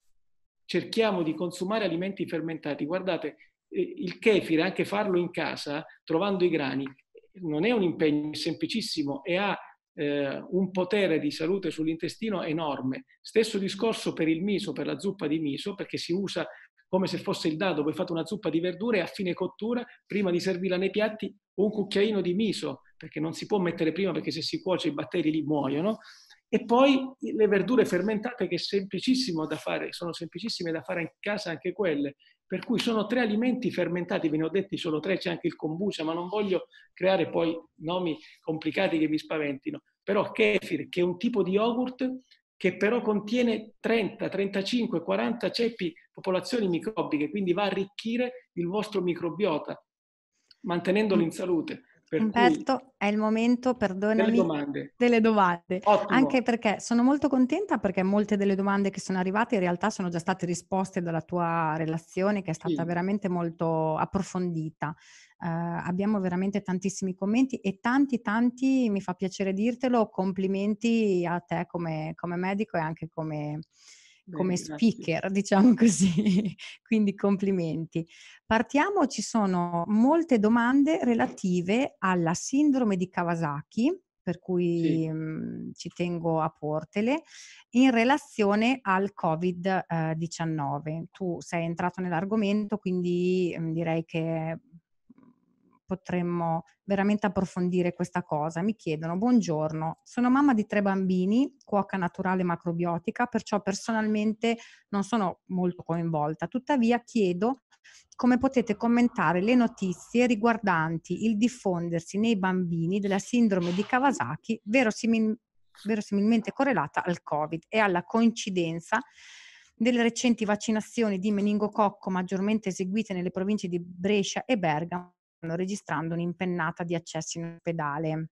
cerchiamo di consumare alimenti fermentati. Guardate, il kefir, anche farlo in casa, trovando i grani, non è un impegno, è semplicissimo e ha eh, un potere di salute sull'intestino enorme. Stesso discorso per il miso, per la zuppa di miso, perché si usa come se fosse il dado. Voi fate una zuppa di verdure e a fine cottura, prima di servirla nei piatti, un cucchiaino di miso, perché non si può mettere prima, perché se si cuoce i batteri lì muoiono. E poi le verdure fermentate, che è semplicissimo da fare, sono semplicissime da fare in casa anche quelle. Per cui sono tre alimenti fermentati, ve ne ho detti solo tre, c'è anche il kombucha, ma non voglio creare poi nomi complicati che vi spaventino. Però kefir, che è un tipo di yogurt che però contiene trenta, trentacinque, quaranta ceppi, popolazioni microbiche, quindi va a arricchire il vostro microbiota, mantenendolo in salute. Per Umberto, cui, è il momento, delle perdonami, domande. delle domande. Anche Ottimo. perché perché sono molto contenta, perché molte delle domande che sono arrivate in realtà sono già state risposte dalla tua relazione, che è stata Sì. veramente molto approfondita. Eh, abbiamo veramente tantissimi commenti e tanti, tanti, mi fa piacere dirtelo, complimenti a te come, come medico e anche come, come Bene, grazie. speaker, diciamo così. Quindi complimenti. Partiamo, ci sono molte domande relative alla sindrome di Kawasaki, per cui Sì. mh, ci tengo a portele, in relazione al Covid diciannove. Tu sei entrato nell'argomento, quindi mh, direi che potremmo veramente approfondire questa cosa. Mi chiedono: buongiorno, sono mamma di tre bambini, cuoca naturale macrobiotica, perciò personalmente non sono molto coinvolta. Tuttavia chiedo come potete commentare le notizie riguardanti il diffondersi nei bambini della sindrome di Kawasaki, verosimil- verosimilmente correlata al Covid, e alla coincidenza delle recenti vaccinazioni di meningococco maggiormente eseguite nelle province di Brescia e Bergamo, registrando un'impennata di accessi in ospedale.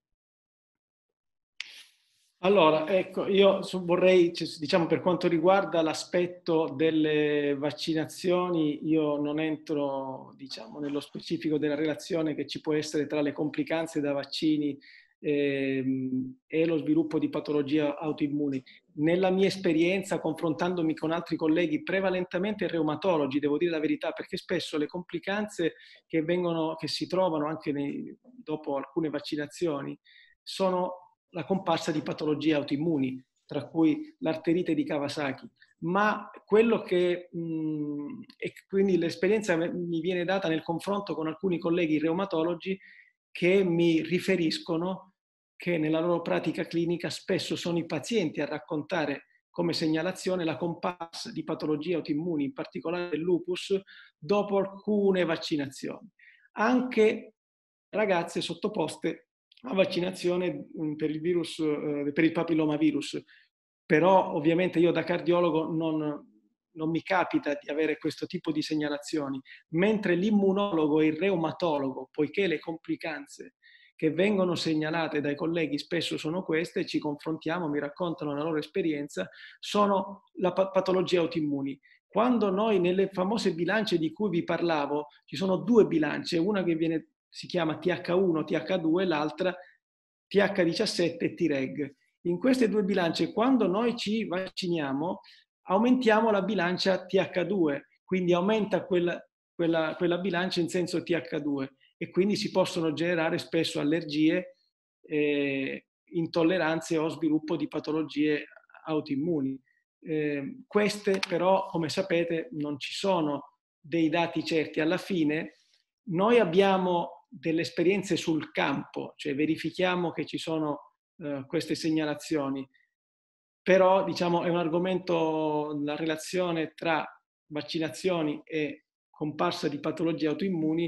Allora, ecco, io vorrei, diciamo, per quanto riguarda l'aspetto delle vaccinazioni, io non entro, diciamo, nello specifico della relazione che ci può essere tra le complicanze da vaccini ehm, e lo sviluppo di patologie autoimmuni. Nella mia esperienza, confrontandomi con altri colleghi, prevalentemente reumatologi, devo dire la verità, perché spesso le complicanze che vengono, che si trovano anche nei, dopo alcune vaccinazioni, sono la comparsa di patologie autoimmuni, tra cui l'arterite di Kawasaki. Ma quello che, mh, e quindi l'esperienza mi viene data nel confronto con alcuni colleghi reumatologi che mi riferiscono che nella loro pratica clinica spesso sono i pazienti a raccontare come segnalazione la comparsa di patologie autoimmuni, in particolare del lupus, dopo alcune vaccinazioni. Anche ragazze sottoposte a vaccinazione per il virus, eh, per il papillomavirus. Però ovviamente io da cardiologo non, non mi capita di avere questo tipo di segnalazioni, mentre l'immunologo e il reumatologo, poiché le complicanze che vengono segnalate dai colleghi spesso sono queste, ci confrontiamo, mi raccontano la loro esperienza, sono la patologia autoimmuni. Quando noi nelle famose bilance di cui vi parlavo, ci sono due bilance, una che viene, si chiama T H uno, T H due, l'altra T H diciassette e T-Reg. In queste due bilance, quando noi ci vacciniamo, aumentiamo la bilancia T H due, quindi aumenta quella, quella, quella bilancia in senso T H due, e quindi si possono generare spesso allergie, eh, intolleranze o sviluppo di patologie autoimmuni. Eh, queste però, come sapete, non ci sono dei dati certi. Alla fine noi abbiamo delle esperienze sul campo, cioè verifichiamo che ci sono eh, queste segnalazioni. Però, diciamo, è un argomento, la relazione tra vaccinazioni e comparsa di patologie autoimmuni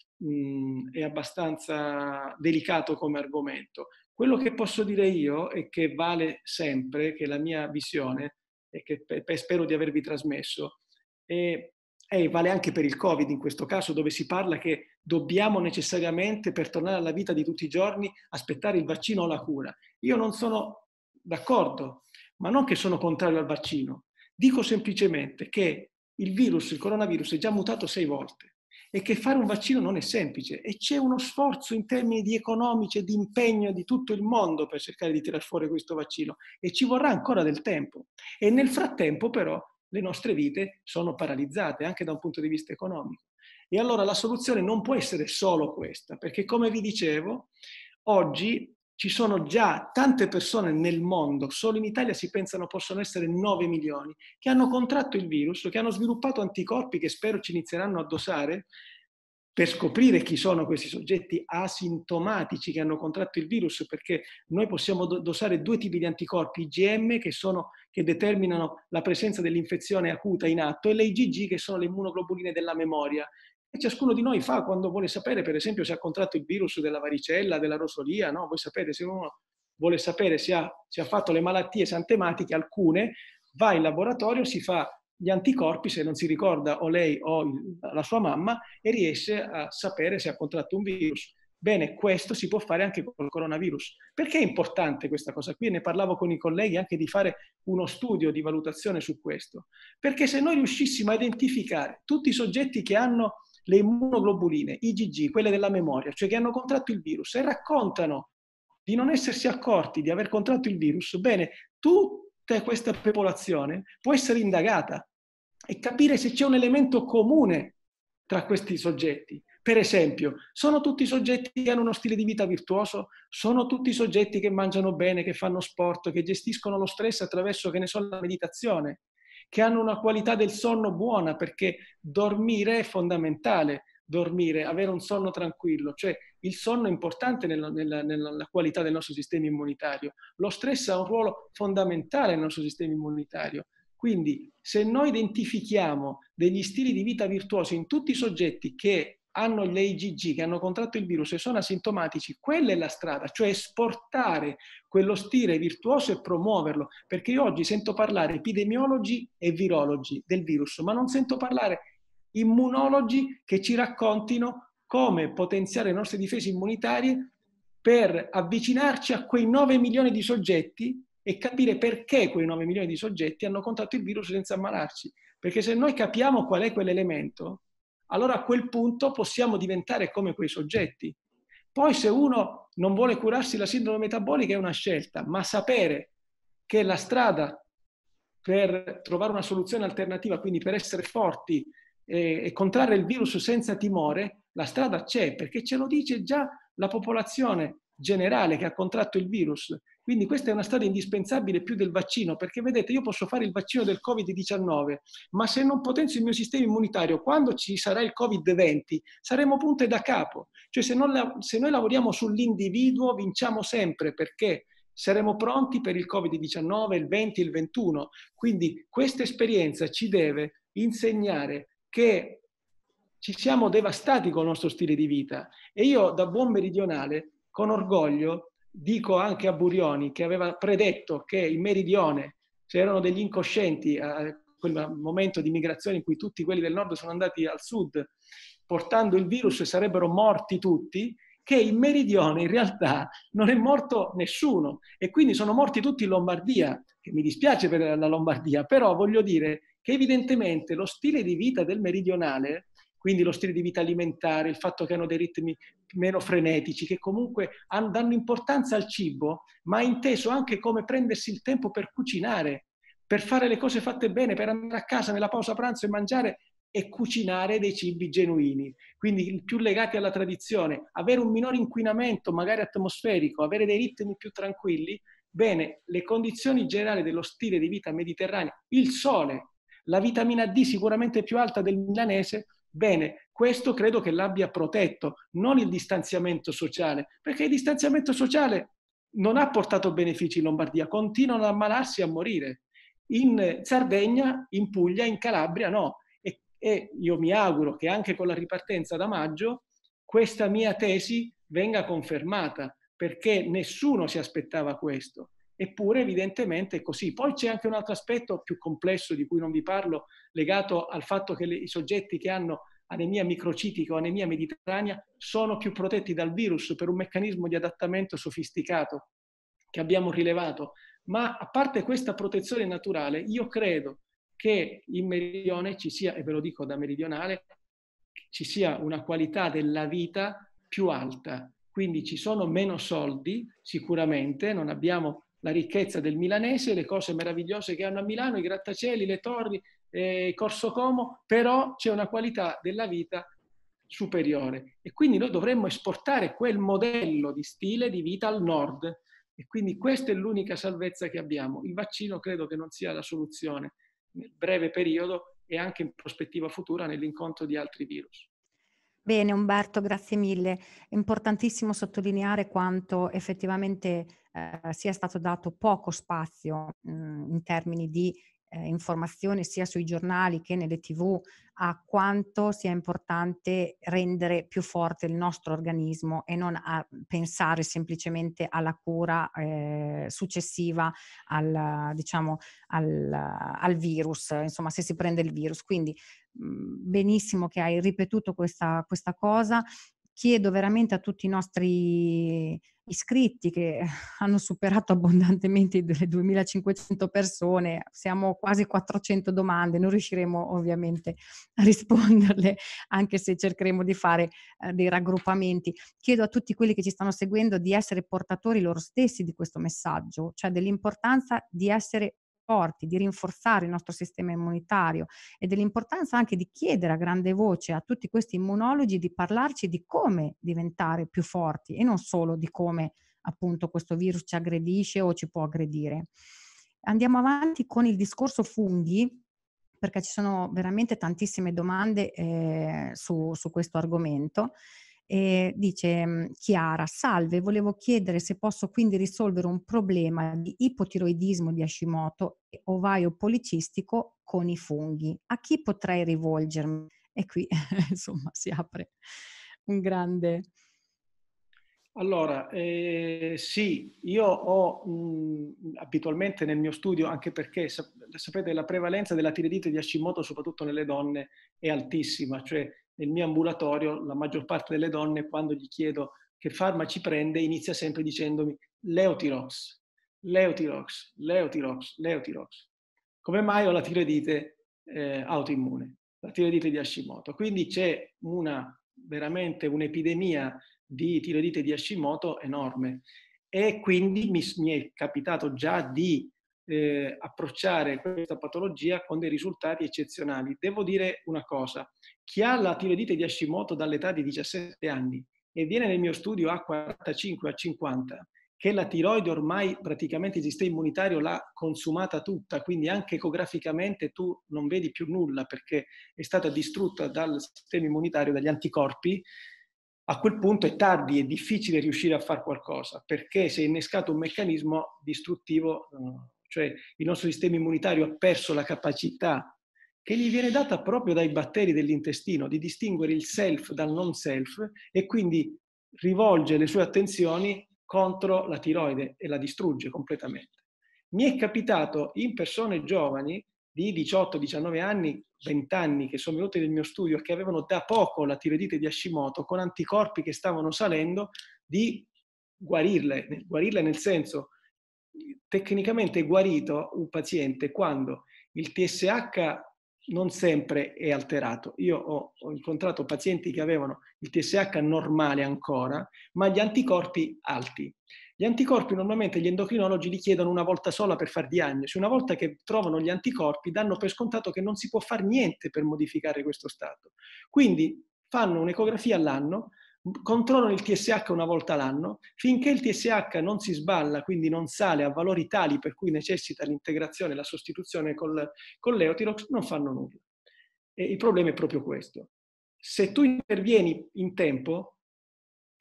mh, è abbastanza delicato come argomento. Quello che posso dire io e che vale sempre, che è la mia visione e che pe- pe- spero di avervi trasmesso, è, e vale anche per il Covid in questo caso, dove si parla che dobbiamo necessariamente, per tornare alla vita di tutti i giorni, aspettare il vaccino o la cura. Io non sono d'accordo, ma non che sono contrario al vaccino. Dico semplicemente che il virus, il coronavirus, è già mutato sei volte e che fare un vaccino non è semplice e c'è uno sforzo in termini di economici e di impegno di tutto il mondo per cercare di tirar fuori questo vaccino e ci vorrà ancora del tempo. E nel frattempo però le nostre vite sono paralizzate anche da un punto di vista economico. E allora la soluzione non può essere solo questa, perché come vi dicevo, oggi ci sono già tante persone nel mondo, solo in Italia si pensano possono essere nove milioni, che hanno contratto il virus, che hanno sviluppato anticorpi che spero ci inizieranno a dosare per scoprire chi sono questi soggetti asintomatici che hanno contratto il virus, perché noi possiamo dosare due tipi di anticorpi, I G M che, sono, che determinano la presenza dell'infezione acuta in atto e le I G G che sono le immunoglobuline della memoria. E ciascuno di noi fa quando vuole sapere, per esempio, se ha contratto il virus della varicella, della rosolia, no? Voi sapete, se uno vuole sapere se ha, se ha fatto le malattie esantematiche, alcune, va in laboratorio, si fa gli anticorpi, se non si ricorda o lei o la sua mamma, e riesce a sapere se ha contratto un virus. Bene, questo si può fare anche con il coronavirus. Perché è importante questa cosa qui? Ne parlavo con i colleghi anche di fare uno studio di valutazione su questo. Perché se noi riuscissimo a identificare tutti i soggetti che hanno le immunoglobuline, I G G, quelle della memoria, cioè che hanno contratto il virus e raccontano di non essersi accorti di aver contratto il virus, bene, tutta questa popolazione può essere indagata e capire se c'è un elemento comune tra questi soggetti. Per esempio, sono tutti soggetti che hanno uno stile di vita virtuoso? Sono tutti soggetti che mangiano bene, che fanno sport, che gestiscono lo stress attraverso, che ne so, la meditazione? Che hanno una qualità del sonno buona, perché dormire è fondamentale, dormire, avere un sonno tranquillo, cioè il sonno è importante nella, nella, nella qualità del nostro sistema immunitario. Lo stress ha un ruolo fondamentale nel nostro sistema immunitario. Quindi se noi identifichiamo degli stili di vita virtuosi in tutti i soggetti che hanno le I G G, che hanno contratto il virus e sono asintomatici, quella è la strada, cioè esportare quello stile virtuoso e promuoverlo, perché io oggi sento parlare epidemiologi e virologi del virus, ma non sento parlare immunologi che ci raccontino come potenziare le nostre difese immunitarie per avvicinarci a quei nove milioni di soggetti e capire perché quei nove milioni di soggetti hanno contratto il virus senza ammalarci. Perché se noi capiamo qual è quell'elemento, allora a quel punto possiamo diventare come quei soggetti. Poi se uno non vuole curarsi la sindrome metabolica è una scelta, ma sapere che la strada per trovare una soluzione alternativa, quindi per essere forti e, e contrarre il virus senza timore, la strada c'è, perché ce lo dice già la popolazione generale che ha contratto il virus. Quindi questa è una strada indispensabile più del vaccino, perché vedete, io posso fare il vaccino del covid diciannove, ma se non potenzio il mio sistema immunitario, quando ci sarà il covid venti, saremo punte da capo. Cioè se, non la, se noi lavoriamo sull'individuo, vinciamo sempre, perché saremo pronti per il covid diciannove, il venti, il ventuno. Quindi questa esperienza ci deve insegnare che ci siamo devastati con il nostro stile di vita. E io, da buon meridionale, con orgoglio, dico anche a Burioni, che aveva predetto che il meridione, se erano degli incoscienti a quel momento di migrazione in cui tutti quelli del nord sono andati al sud portando il virus e sarebbero morti tutti, che in meridione in realtà non è morto nessuno e quindi sono morti tutti in Lombardia, che mi dispiace per la Lombardia, però voglio dire che evidentemente lo stile di vita del meridionale, quindi lo stile di vita alimentare, il fatto che hanno dei ritmi meno frenetici, che comunque danno importanza al cibo, ma inteso anche come prendersi il tempo per cucinare, per fare le cose fatte bene, per andare a casa nella pausa pranzo e mangiare e cucinare dei cibi genuini, quindi più legati alla tradizione, avere un minore inquinamento magari atmosferico, avere dei ritmi più tranquilli. Bene, le condizioni generali dello stile di vita mediterraneo, il sole, la vitamina D sicuramente più alta del milanese, bene, questo credo che l'abbia protetto, non il distanziamento sociale, perché il distanziamento sociale non ha portato benefici in Lombardia, continuano ad ammalarsi e a morire. In Sardegna, in Puglia, in Calabria no. E, e io mi auguro che anche con la ripartenza da maggio questa mia tesi venga confermata, perché nessuno si aspettava questo. Eppure evidentemente è così. Poi c'è anche un altro aspetto più complesso di cui non vi parlo, legato al fatto che le, i soggetti che hanno anemia microcitica o anemia mediterranea sono più protetti dal virus per un meccanismo di adattamento sofisticato che abbiamo rilevato. Ma a parte questa protezione naturale, io credo che in Meridione ci sia, e ve lo dico da meridionale, ci sia una qualità della vita più alta. Quindi ci sono meno soldi, sicuramente, non abbiamo la ricchezza del milanese, le cose meravigliose che hanno a Milano, i grattacieli, le torri, eh, Corso Como, però c'è una qualità della vita superiore. E quindi noi dovremmo esportare quel modello di stile di vita al nord. E quindi questa è l'unica salvezza che abbiamo. Il vaccino credo che non sia la soluzione nel breve periodo e anche in prospettiva futura nell'incontro di altri virus. Bene Umberto, grazie mille. È importantissimo sottolineare quanto effettivamente eh, sia stato dato poco spazio mh, in termini di eh, informazione sia sui giornali che nelle tivù a quanto sia importante rendere più forte il nostro organismo e non a pensare semplicemente alla cura eh, successiva al, diciamo, al, al virus, insomma se si prende il virus. Quindi benissimo che hai ripetuto questa, questa cosa. Chiedo veramente a tutti i nostri iscritti che hanno superato abbondantemente le duemilacinquecento persone, siamo quasi quattrocento domande, non riusciremo ovviamente a risponderle, anche se cercheremo di fare eh, dei raggruppamenti. Chiedo a tutti quelli che ci stanno seguendo di essere portatori loro stessi di questo messaggio, cioè dell'importanza di essere forti, di rinforzare il nostro sistema immunitario e dell'importanza anche di chiedere a grande voce a tutti questi immunologi di parlarci di come diventare più forti e non solo di come appunto questo virus ci aggredisce o ci può aggredire. Andiamo avanti con il discorso funghi, perché ci sono veramente tantissime domande eh, su, su questo argomento. E dice Chiara, salve, volevo chiedere se posso quindi risolvere un problema di ipotiroidismo di Hashimoto e ovaio policistico con i funghi. A chi potrei rivolgermi? E qui insomma si apre un grande... Allora, eh, sì, io ho mh, abitualmente nel mio studio, anche perché sap- sapete la prevalenza della tiroidite di Hashimoto, soprattutto nelle donne, è altissima, cioè nel mio ambulatorio la maggior parte delle donne, quando gli chiedo che farmaci prende, inizia sempre dicendomi Leotirox, Leotirox, Leotirox, Leotirox. Come mai ho la tiroidite eh, autoimmune, la tiroidite di Hashimoto? Quindi c'è una, veramente un'epidemia di tiroidite di Hashimoto enorme e quindi mi, mi è capitato già di eh, approcciare questa patologia con dei risultati eccezionali. Devo dire una cosa, chi ha la tiroidite di Hashimoto dall'età di diciassette anni e viene nel mio studio a quarantacinque, a cinquanta, che la tiroide ormai praticamente il sistema immunitario l'ha consumata tutta, quindi anche ecograficamente tu non vedi più nulla perché è stata distrutta dal sistema immunitario, dagli anticorpi. A quel punto è tardi, è difficile riuscire a fare qualcosa, perché si è innescato un meccanismo distruttivo, cioè il nostro sistema immunitario ha perso la capacità che gli viene data proprio dai batteri dell'intestino di distinguere il self dal non self e quindi rivolge le sue attenzioni contro la tiroide e la distrugge completamente. Mi è capitato in persone giovani di diciotto diciannove anni, venti anni, che sono venuti nel mio studio e che avevano da poco la tiroidite di Hashimoto con anticorpi che stavano salendo, di guarirle, guarirle nel senso, tecnicamente è guarito un paziente quando il T S H non sempre è alterato. Io ho, ho incontrato pazienti che avevano il T S H normale ancora, ma gli anticorpi alti. Gli anticorpi normalmente gli endocrinologi li chiedono una volta sola per far diagnosi. Una volta che trovano gli anticorpi danno per scontato che non si può fare niente per modificare questo stato. Quindi fanno un'ecografia all'anno, controllano il T S H una volta l'anno, finché il T S H non si sballa, quindi non sale a valori tali per cui necessita l'integrazione, la sostituzione col, con l'Eutirox, non fanno nulla. E il problema è proprio questo. Se tu intervieni in tempo,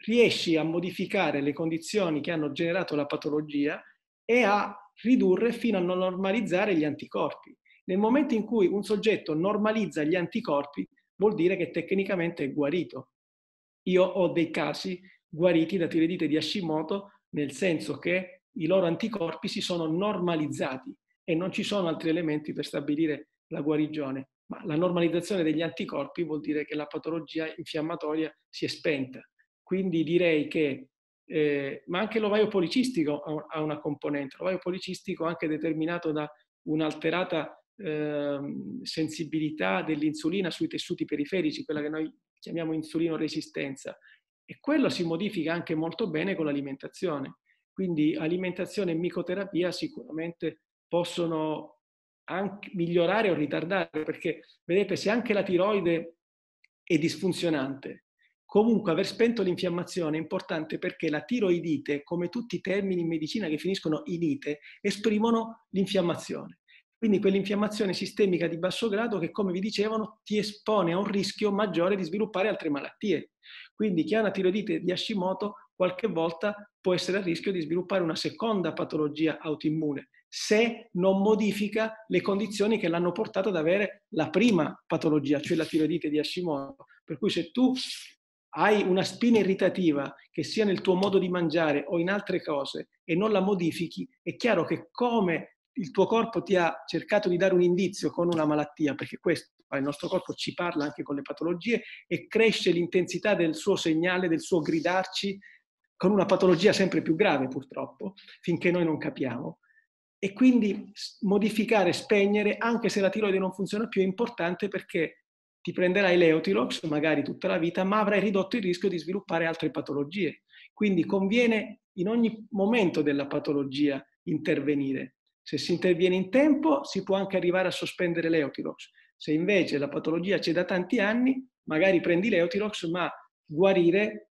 riesci a modificare le condizioni che hanno generato la patologia e a ridurre fino a non normalizzare gli anticorpi. Nel momento in cui un soggetto normalizza gli anticorpi, vuol dire che tecnicamente è guarito. Io ho dei casi guariti da tiroidite di Hashimoto, nel senso che i loro anticorpi si sono normalizzati e non ci sono altri elementi per stabilire la guarigione. Ma la normalizzazione degli anticorpi vuol dire che la patologia infiammatoria si è spenta. Quindi direi che, eh, ma anche l'ovaio policistico ha una componente. L'ovaio policistico è anche determinato da un'alterata eh, sensibilità dell'insulina sui tessuti periferici, quella che noi chiamiamo insulinoresistenza. E quello si modifica anche molto bene con l'alimentazione. Quindi alimentazione e micoterapia sicuramente possono anche migliorare o ritardare, perché vedete, se anche la tiroide è disfunzionante, comunque aver spento l'infiammazione è importante, perché la tiroidite, come tutti i termini in medicina che finiscono in ite, esprimono l'infiammazione. Quindi quell'infiammazione sistemica di basso grado che, come vi dicevano, ti espone a un rischio maggiore di sviluppare altre malattie. Quindi chi ha una tiroidite di Hashimoto qualche volta può essere a rischio di sviluppare una seconda patologia autoimmune, se non modifica le condizioni che l'hanno portato ad avere la prima patologia, cioè la tiroidite di Hashimoto. Per cui se tu hai una spina irritativa, che sia nel tuo modo di mangiare o in altre cose, e non la modifichi, è chiaro che come il tuo corpo ti ha cercato di dare un indizio con una malattia, perché questo, il nostro corpo ci parla anche con le patologie e cresce l'intensità del suo segnale, del suo gridarci, con una patologia sempre più grave purtroppo, finché noi non capiamo. E quindi modificare, spegnere, anche se la tiroide non funziona più, è importante, perché ti prenderai l'Eutirox magari tutta la vita, ma avrai ridotto il rischio di sviluppare altre patologie. Quindi conviene in ogni momento della patologia intervenire. Se si interviene in tempo, si può anche arrivare a sospendere l'Eutirox. Se invece la patologia c'è da tanti anni, magari prendi l'Eutirox, ma guarire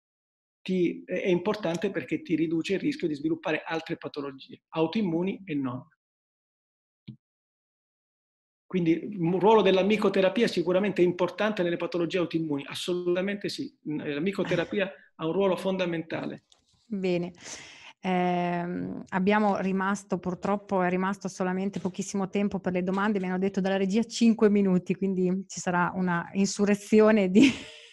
ti, è importante, perché ti riduce il rischio di sviluppare altre patologie, autoimmuni e non. Quindi il ruolo della micoterapia sicuramente è importante nelle patologie autoimmuni, assolutamente sì. La micoterapia ha un ruolo fondamentale. Bene. Eh, abbiamo rimasto, purtroppo è rimasto solamente pochissimo tempo per le domande, mi hanno detto dalla regia cinque minuti, quindi ci sarà una insurrezione di,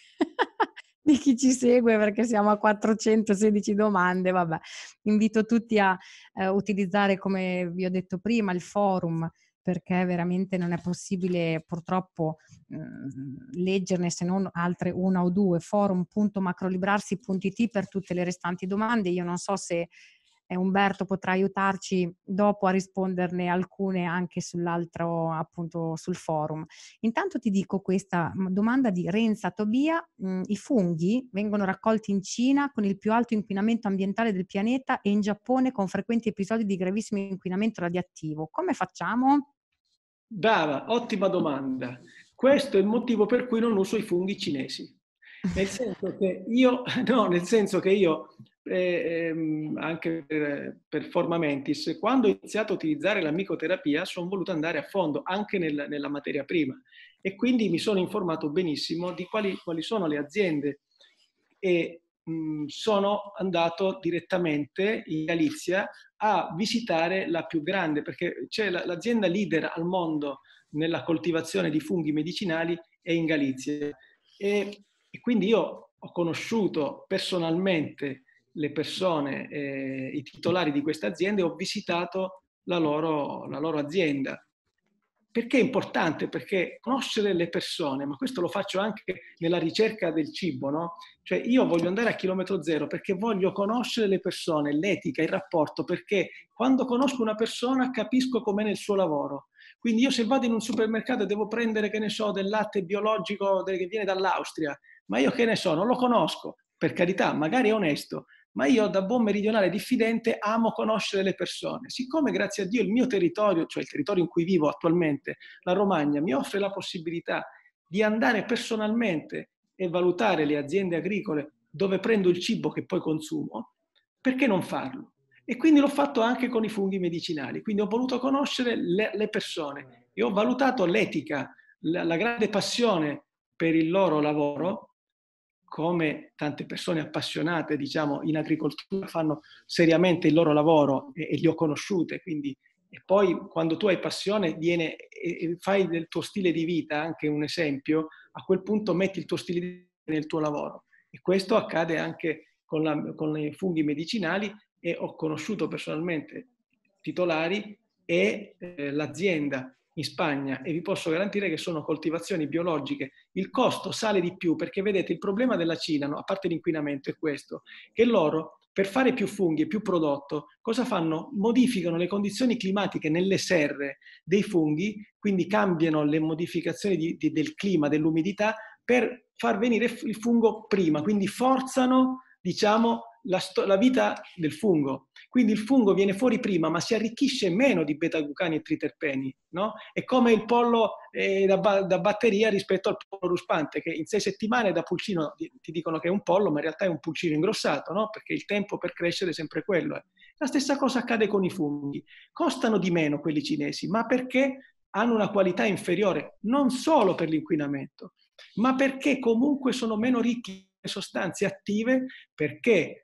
di chi ci segue, perché siamo a quattrocentosedici domande. Vabbè, invito tutti a eh, utilizzare, come vi ho detto prima, il forum, perché veramente non è possibile purtroppo mh, leggerne se non altre una o due. Forum punto macrolibrarsi punto it per tutte le restanti domande. Io non so se eh, Umberto potrà aiutarci dopo a risponderne alcune anche sull'altro, appunto sul forum. Intanto ti dico questa domanda di Renza Tobia: mh, i funghi vengono raccolti in Cina con il più alto inquinamento ambientale del pianeta e in Giappone con frequenti episodi di gravissimo inquinamento radioattivo. Come facciamo? Brava, ottima domanda. Questo è il motivo per cui non uso i funghi cinesi. Nel senso che io, no, nel senso che io eh, ehm, anche per, per Forma Mentis, quando ho iniziato a utilizzare la micoterapia, sono voluto andare a fondo anche nel, nella materia prima, e quindi mi sono informato benissimo di quali, quali sono le aziende, e mh, sono andato direttamente in Galizia a visitare la più grande, perché c'è la, l'azienda leader al mondo nella coltivazione di funghi medicinali è in Galizia. E, e quindi io ho conosciuto personalmente le persone, eh, i titolari di queste aziende, ho visitato la loro, la loro azienda. Perché è importante? Perché conoscere le persone, ma questo lo faccio anche nella ricerca del cibo, no? Cioè io voglio andare a chilometro zero perché voglio conoscere le persone, l'etica, il rapporto, perché quando conosco una persona capisco com'è nel suo lavoro. Quindi io se vado in un supermercato e devo prendere, che ne so, del latte biologico che viene dall'Austria, ma io che ne so, non lo conosco, per carità, magari è onesto, ma io da buon meridionale diffidente amo conoscere le persone. Siccome grazie a Dio il mio territorio, cioè il territorio in cui vivo attualmente, la Romagna, mi offre la possibilità di andare personalmente e valutare le aziende agricole dove prendo il cibo che poi consumo, perché non farlo? E quindi l'ho fatto anche con i funghi medicinali. Quindi ho voluto conoscere le, le persone e ho valutato l'etica, la, la grande passione per il loro lavoro, come tante persone appassionate, diciamo, in agricoltura fanno seriamente il loro lavoro e, e li ho conosciute, quindi e poi quando tu hai passione viene, e, e fai del tuo stile di vita anche un esempio, a quel punto metti il tuo stile di vita nel tuo lavoro. E questo accade anche con, la, con i funghi medicinali, e ho conosciuto personalmente titolari e eh, l'azienda in Spagna, e vi posso garantire che sono coltivazioni biologiche. Il costo sale di più perché, vedete, il problema della Cina, no, a parte l'inquinamento, è questo, che loro per fare più funghi e più prodotto, cosa fanno? Modificano le condizioni climatiche nelle serre dei funghi, quindi cambiano le modificazioni di, di, del clima, dell'umidità, per far venire il fungo prima, quindi forzano, diciamo, la, la vita del fungo. Quindi il fungo viene fuori prima, ma si arricchisce meno di beta-glucani e triterpeni, no? È come il pollo eh, da, da batteria rispetto al pollo ruspante, che in sei settimane da pulcino ti dicono che è un pollo, ma in realtà è un pulcino ingrossato, no? Perché il tempo per crescere è sempre quello. Eh. La stessa cosa accade con i funghi. Costano di meno quelli cinesi, ma perché hanno una qualità inferiore, non solo per l'inquinamento, ma perché comunque sono meno ricchi in sostanze attive, perché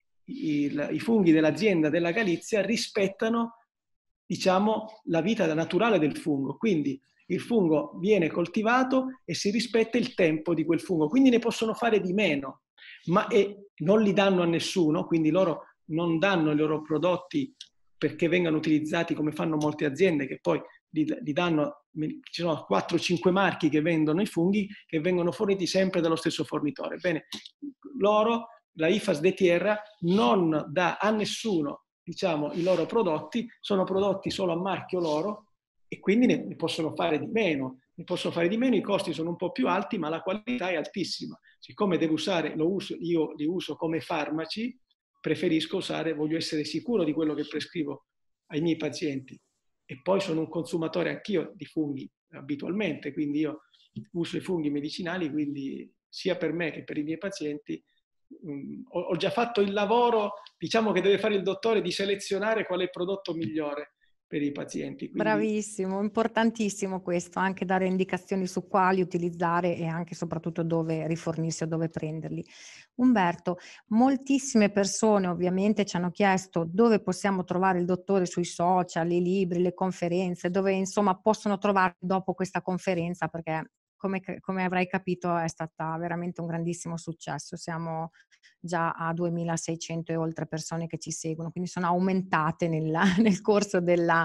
i, i funghi dell'azienda della Galizia rispettano, diciamo, la vita naturale del fungo. Quindi il fungo viene coltivato e si rispetta il tempo di quel fungo, quindi ne possono fare di meno, ma e non li danno a nessuno, quindi loro non danno i loro prodotti perché vengano utilizzati come fanno molte aziende, che poi li, li danno, ci sono quattro cinque marchi che vendono i funghi, che vengono forniti sempre dallo stesso fornitore. Bene, loro, la I F A S de Tierra, non dà a nessuno, diciamo, i loro prodotti, sono prodotti solo a marchio loro, e quindi ne, ne possono fare di meno, ne possono fare di meno, i costi sono un po' più alti, ma la qualità è altissima. Siccome devo usare, lo uso, io li uso come farmaci, preferisco usare, voglio essere sicuro di quello che prescrivo ai miei pazienti. E poi sono un consumatore anch'io di funghi abitualmente, quindi io uso i funghi medicinali, quindi sia per me che per i miei pazienti mh, ho, ho già fatto il lavoro, diciamo, che deve fare il dottore, di selezionare qual è il prodotto migliore per i pazienti. Quindi... Bravissimo, importantissimo questo, anche dare indicazioni su quali utilizzare e anche soprattutto dove rifornirsi o dove prenderli. Umberto, moltissime persone ovviamente ci hanno chiesto dove possiamo trovare il dottore sui social, i libri, le conferenze, dove insomma possono trovare dopo questa conferenza, perché come, come avrai capito è stata veramente un grandissimo successo. Siamo già a duemilaseicento e oltre persone che ci seguono, quindi sono aumentate nella, nel corso della,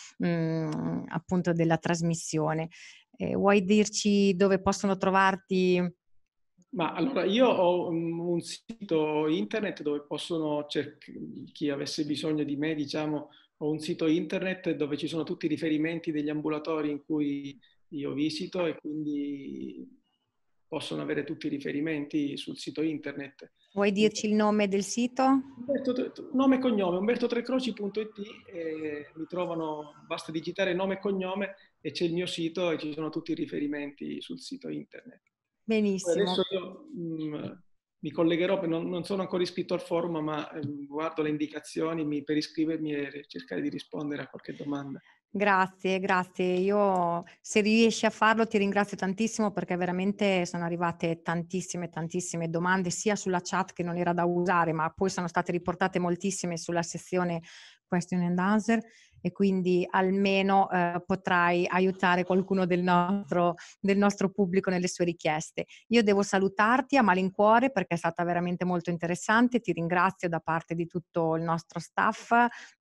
mh, appunto della trasmissione. Eh, vuoi dirci dove possono trovarti? Ma allora, io ho un, un sito internet dove possono, chi avesse bisogno di me, diciamo, ho un sito internet dove ci sono tutti i riferimenti degli ambulatori in cui io visito, e quindi possono avere tutti i riferimenti sul sito internet. Vuoi dirci il nome del sito? Umberto, nome e cognome, umberto tre croci punto it, e mi trovano, basta digitare nome e cognome e c'è il mio sito e ci sono tutti i riferimenti sul sito internet. Benissimo. Adesso io mh, mi collegherò, non, non sono ancora iscritto al forum, ma eh, guardo le indicazioni mi, per iscrivermi e cercare di rispondere a qualche domanda. Grazie, grazie. Io, se riesci a farlo, ti ringrazio tantissimo, perché veramente sono arrivate tantissime, tantissime domande, sia sulla chat, che non era da usare, ma poi sono state riportate moltissime sulla sezione question and answer, e quindi almeno eh, potrai aiutare qualcuno del nostro, del nostro pubblico nelle sue richieste. Io devo salutarti a malincuore perché è stata veramente molto interessante, ti ringrazio da parte di tutto il nostro staff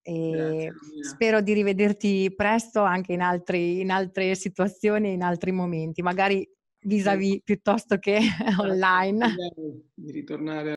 e spero di rivederti presto anche in, altri, in altre situazioni, in altri momenti, magari vis-à-vis piuttosto che online. Di ritornare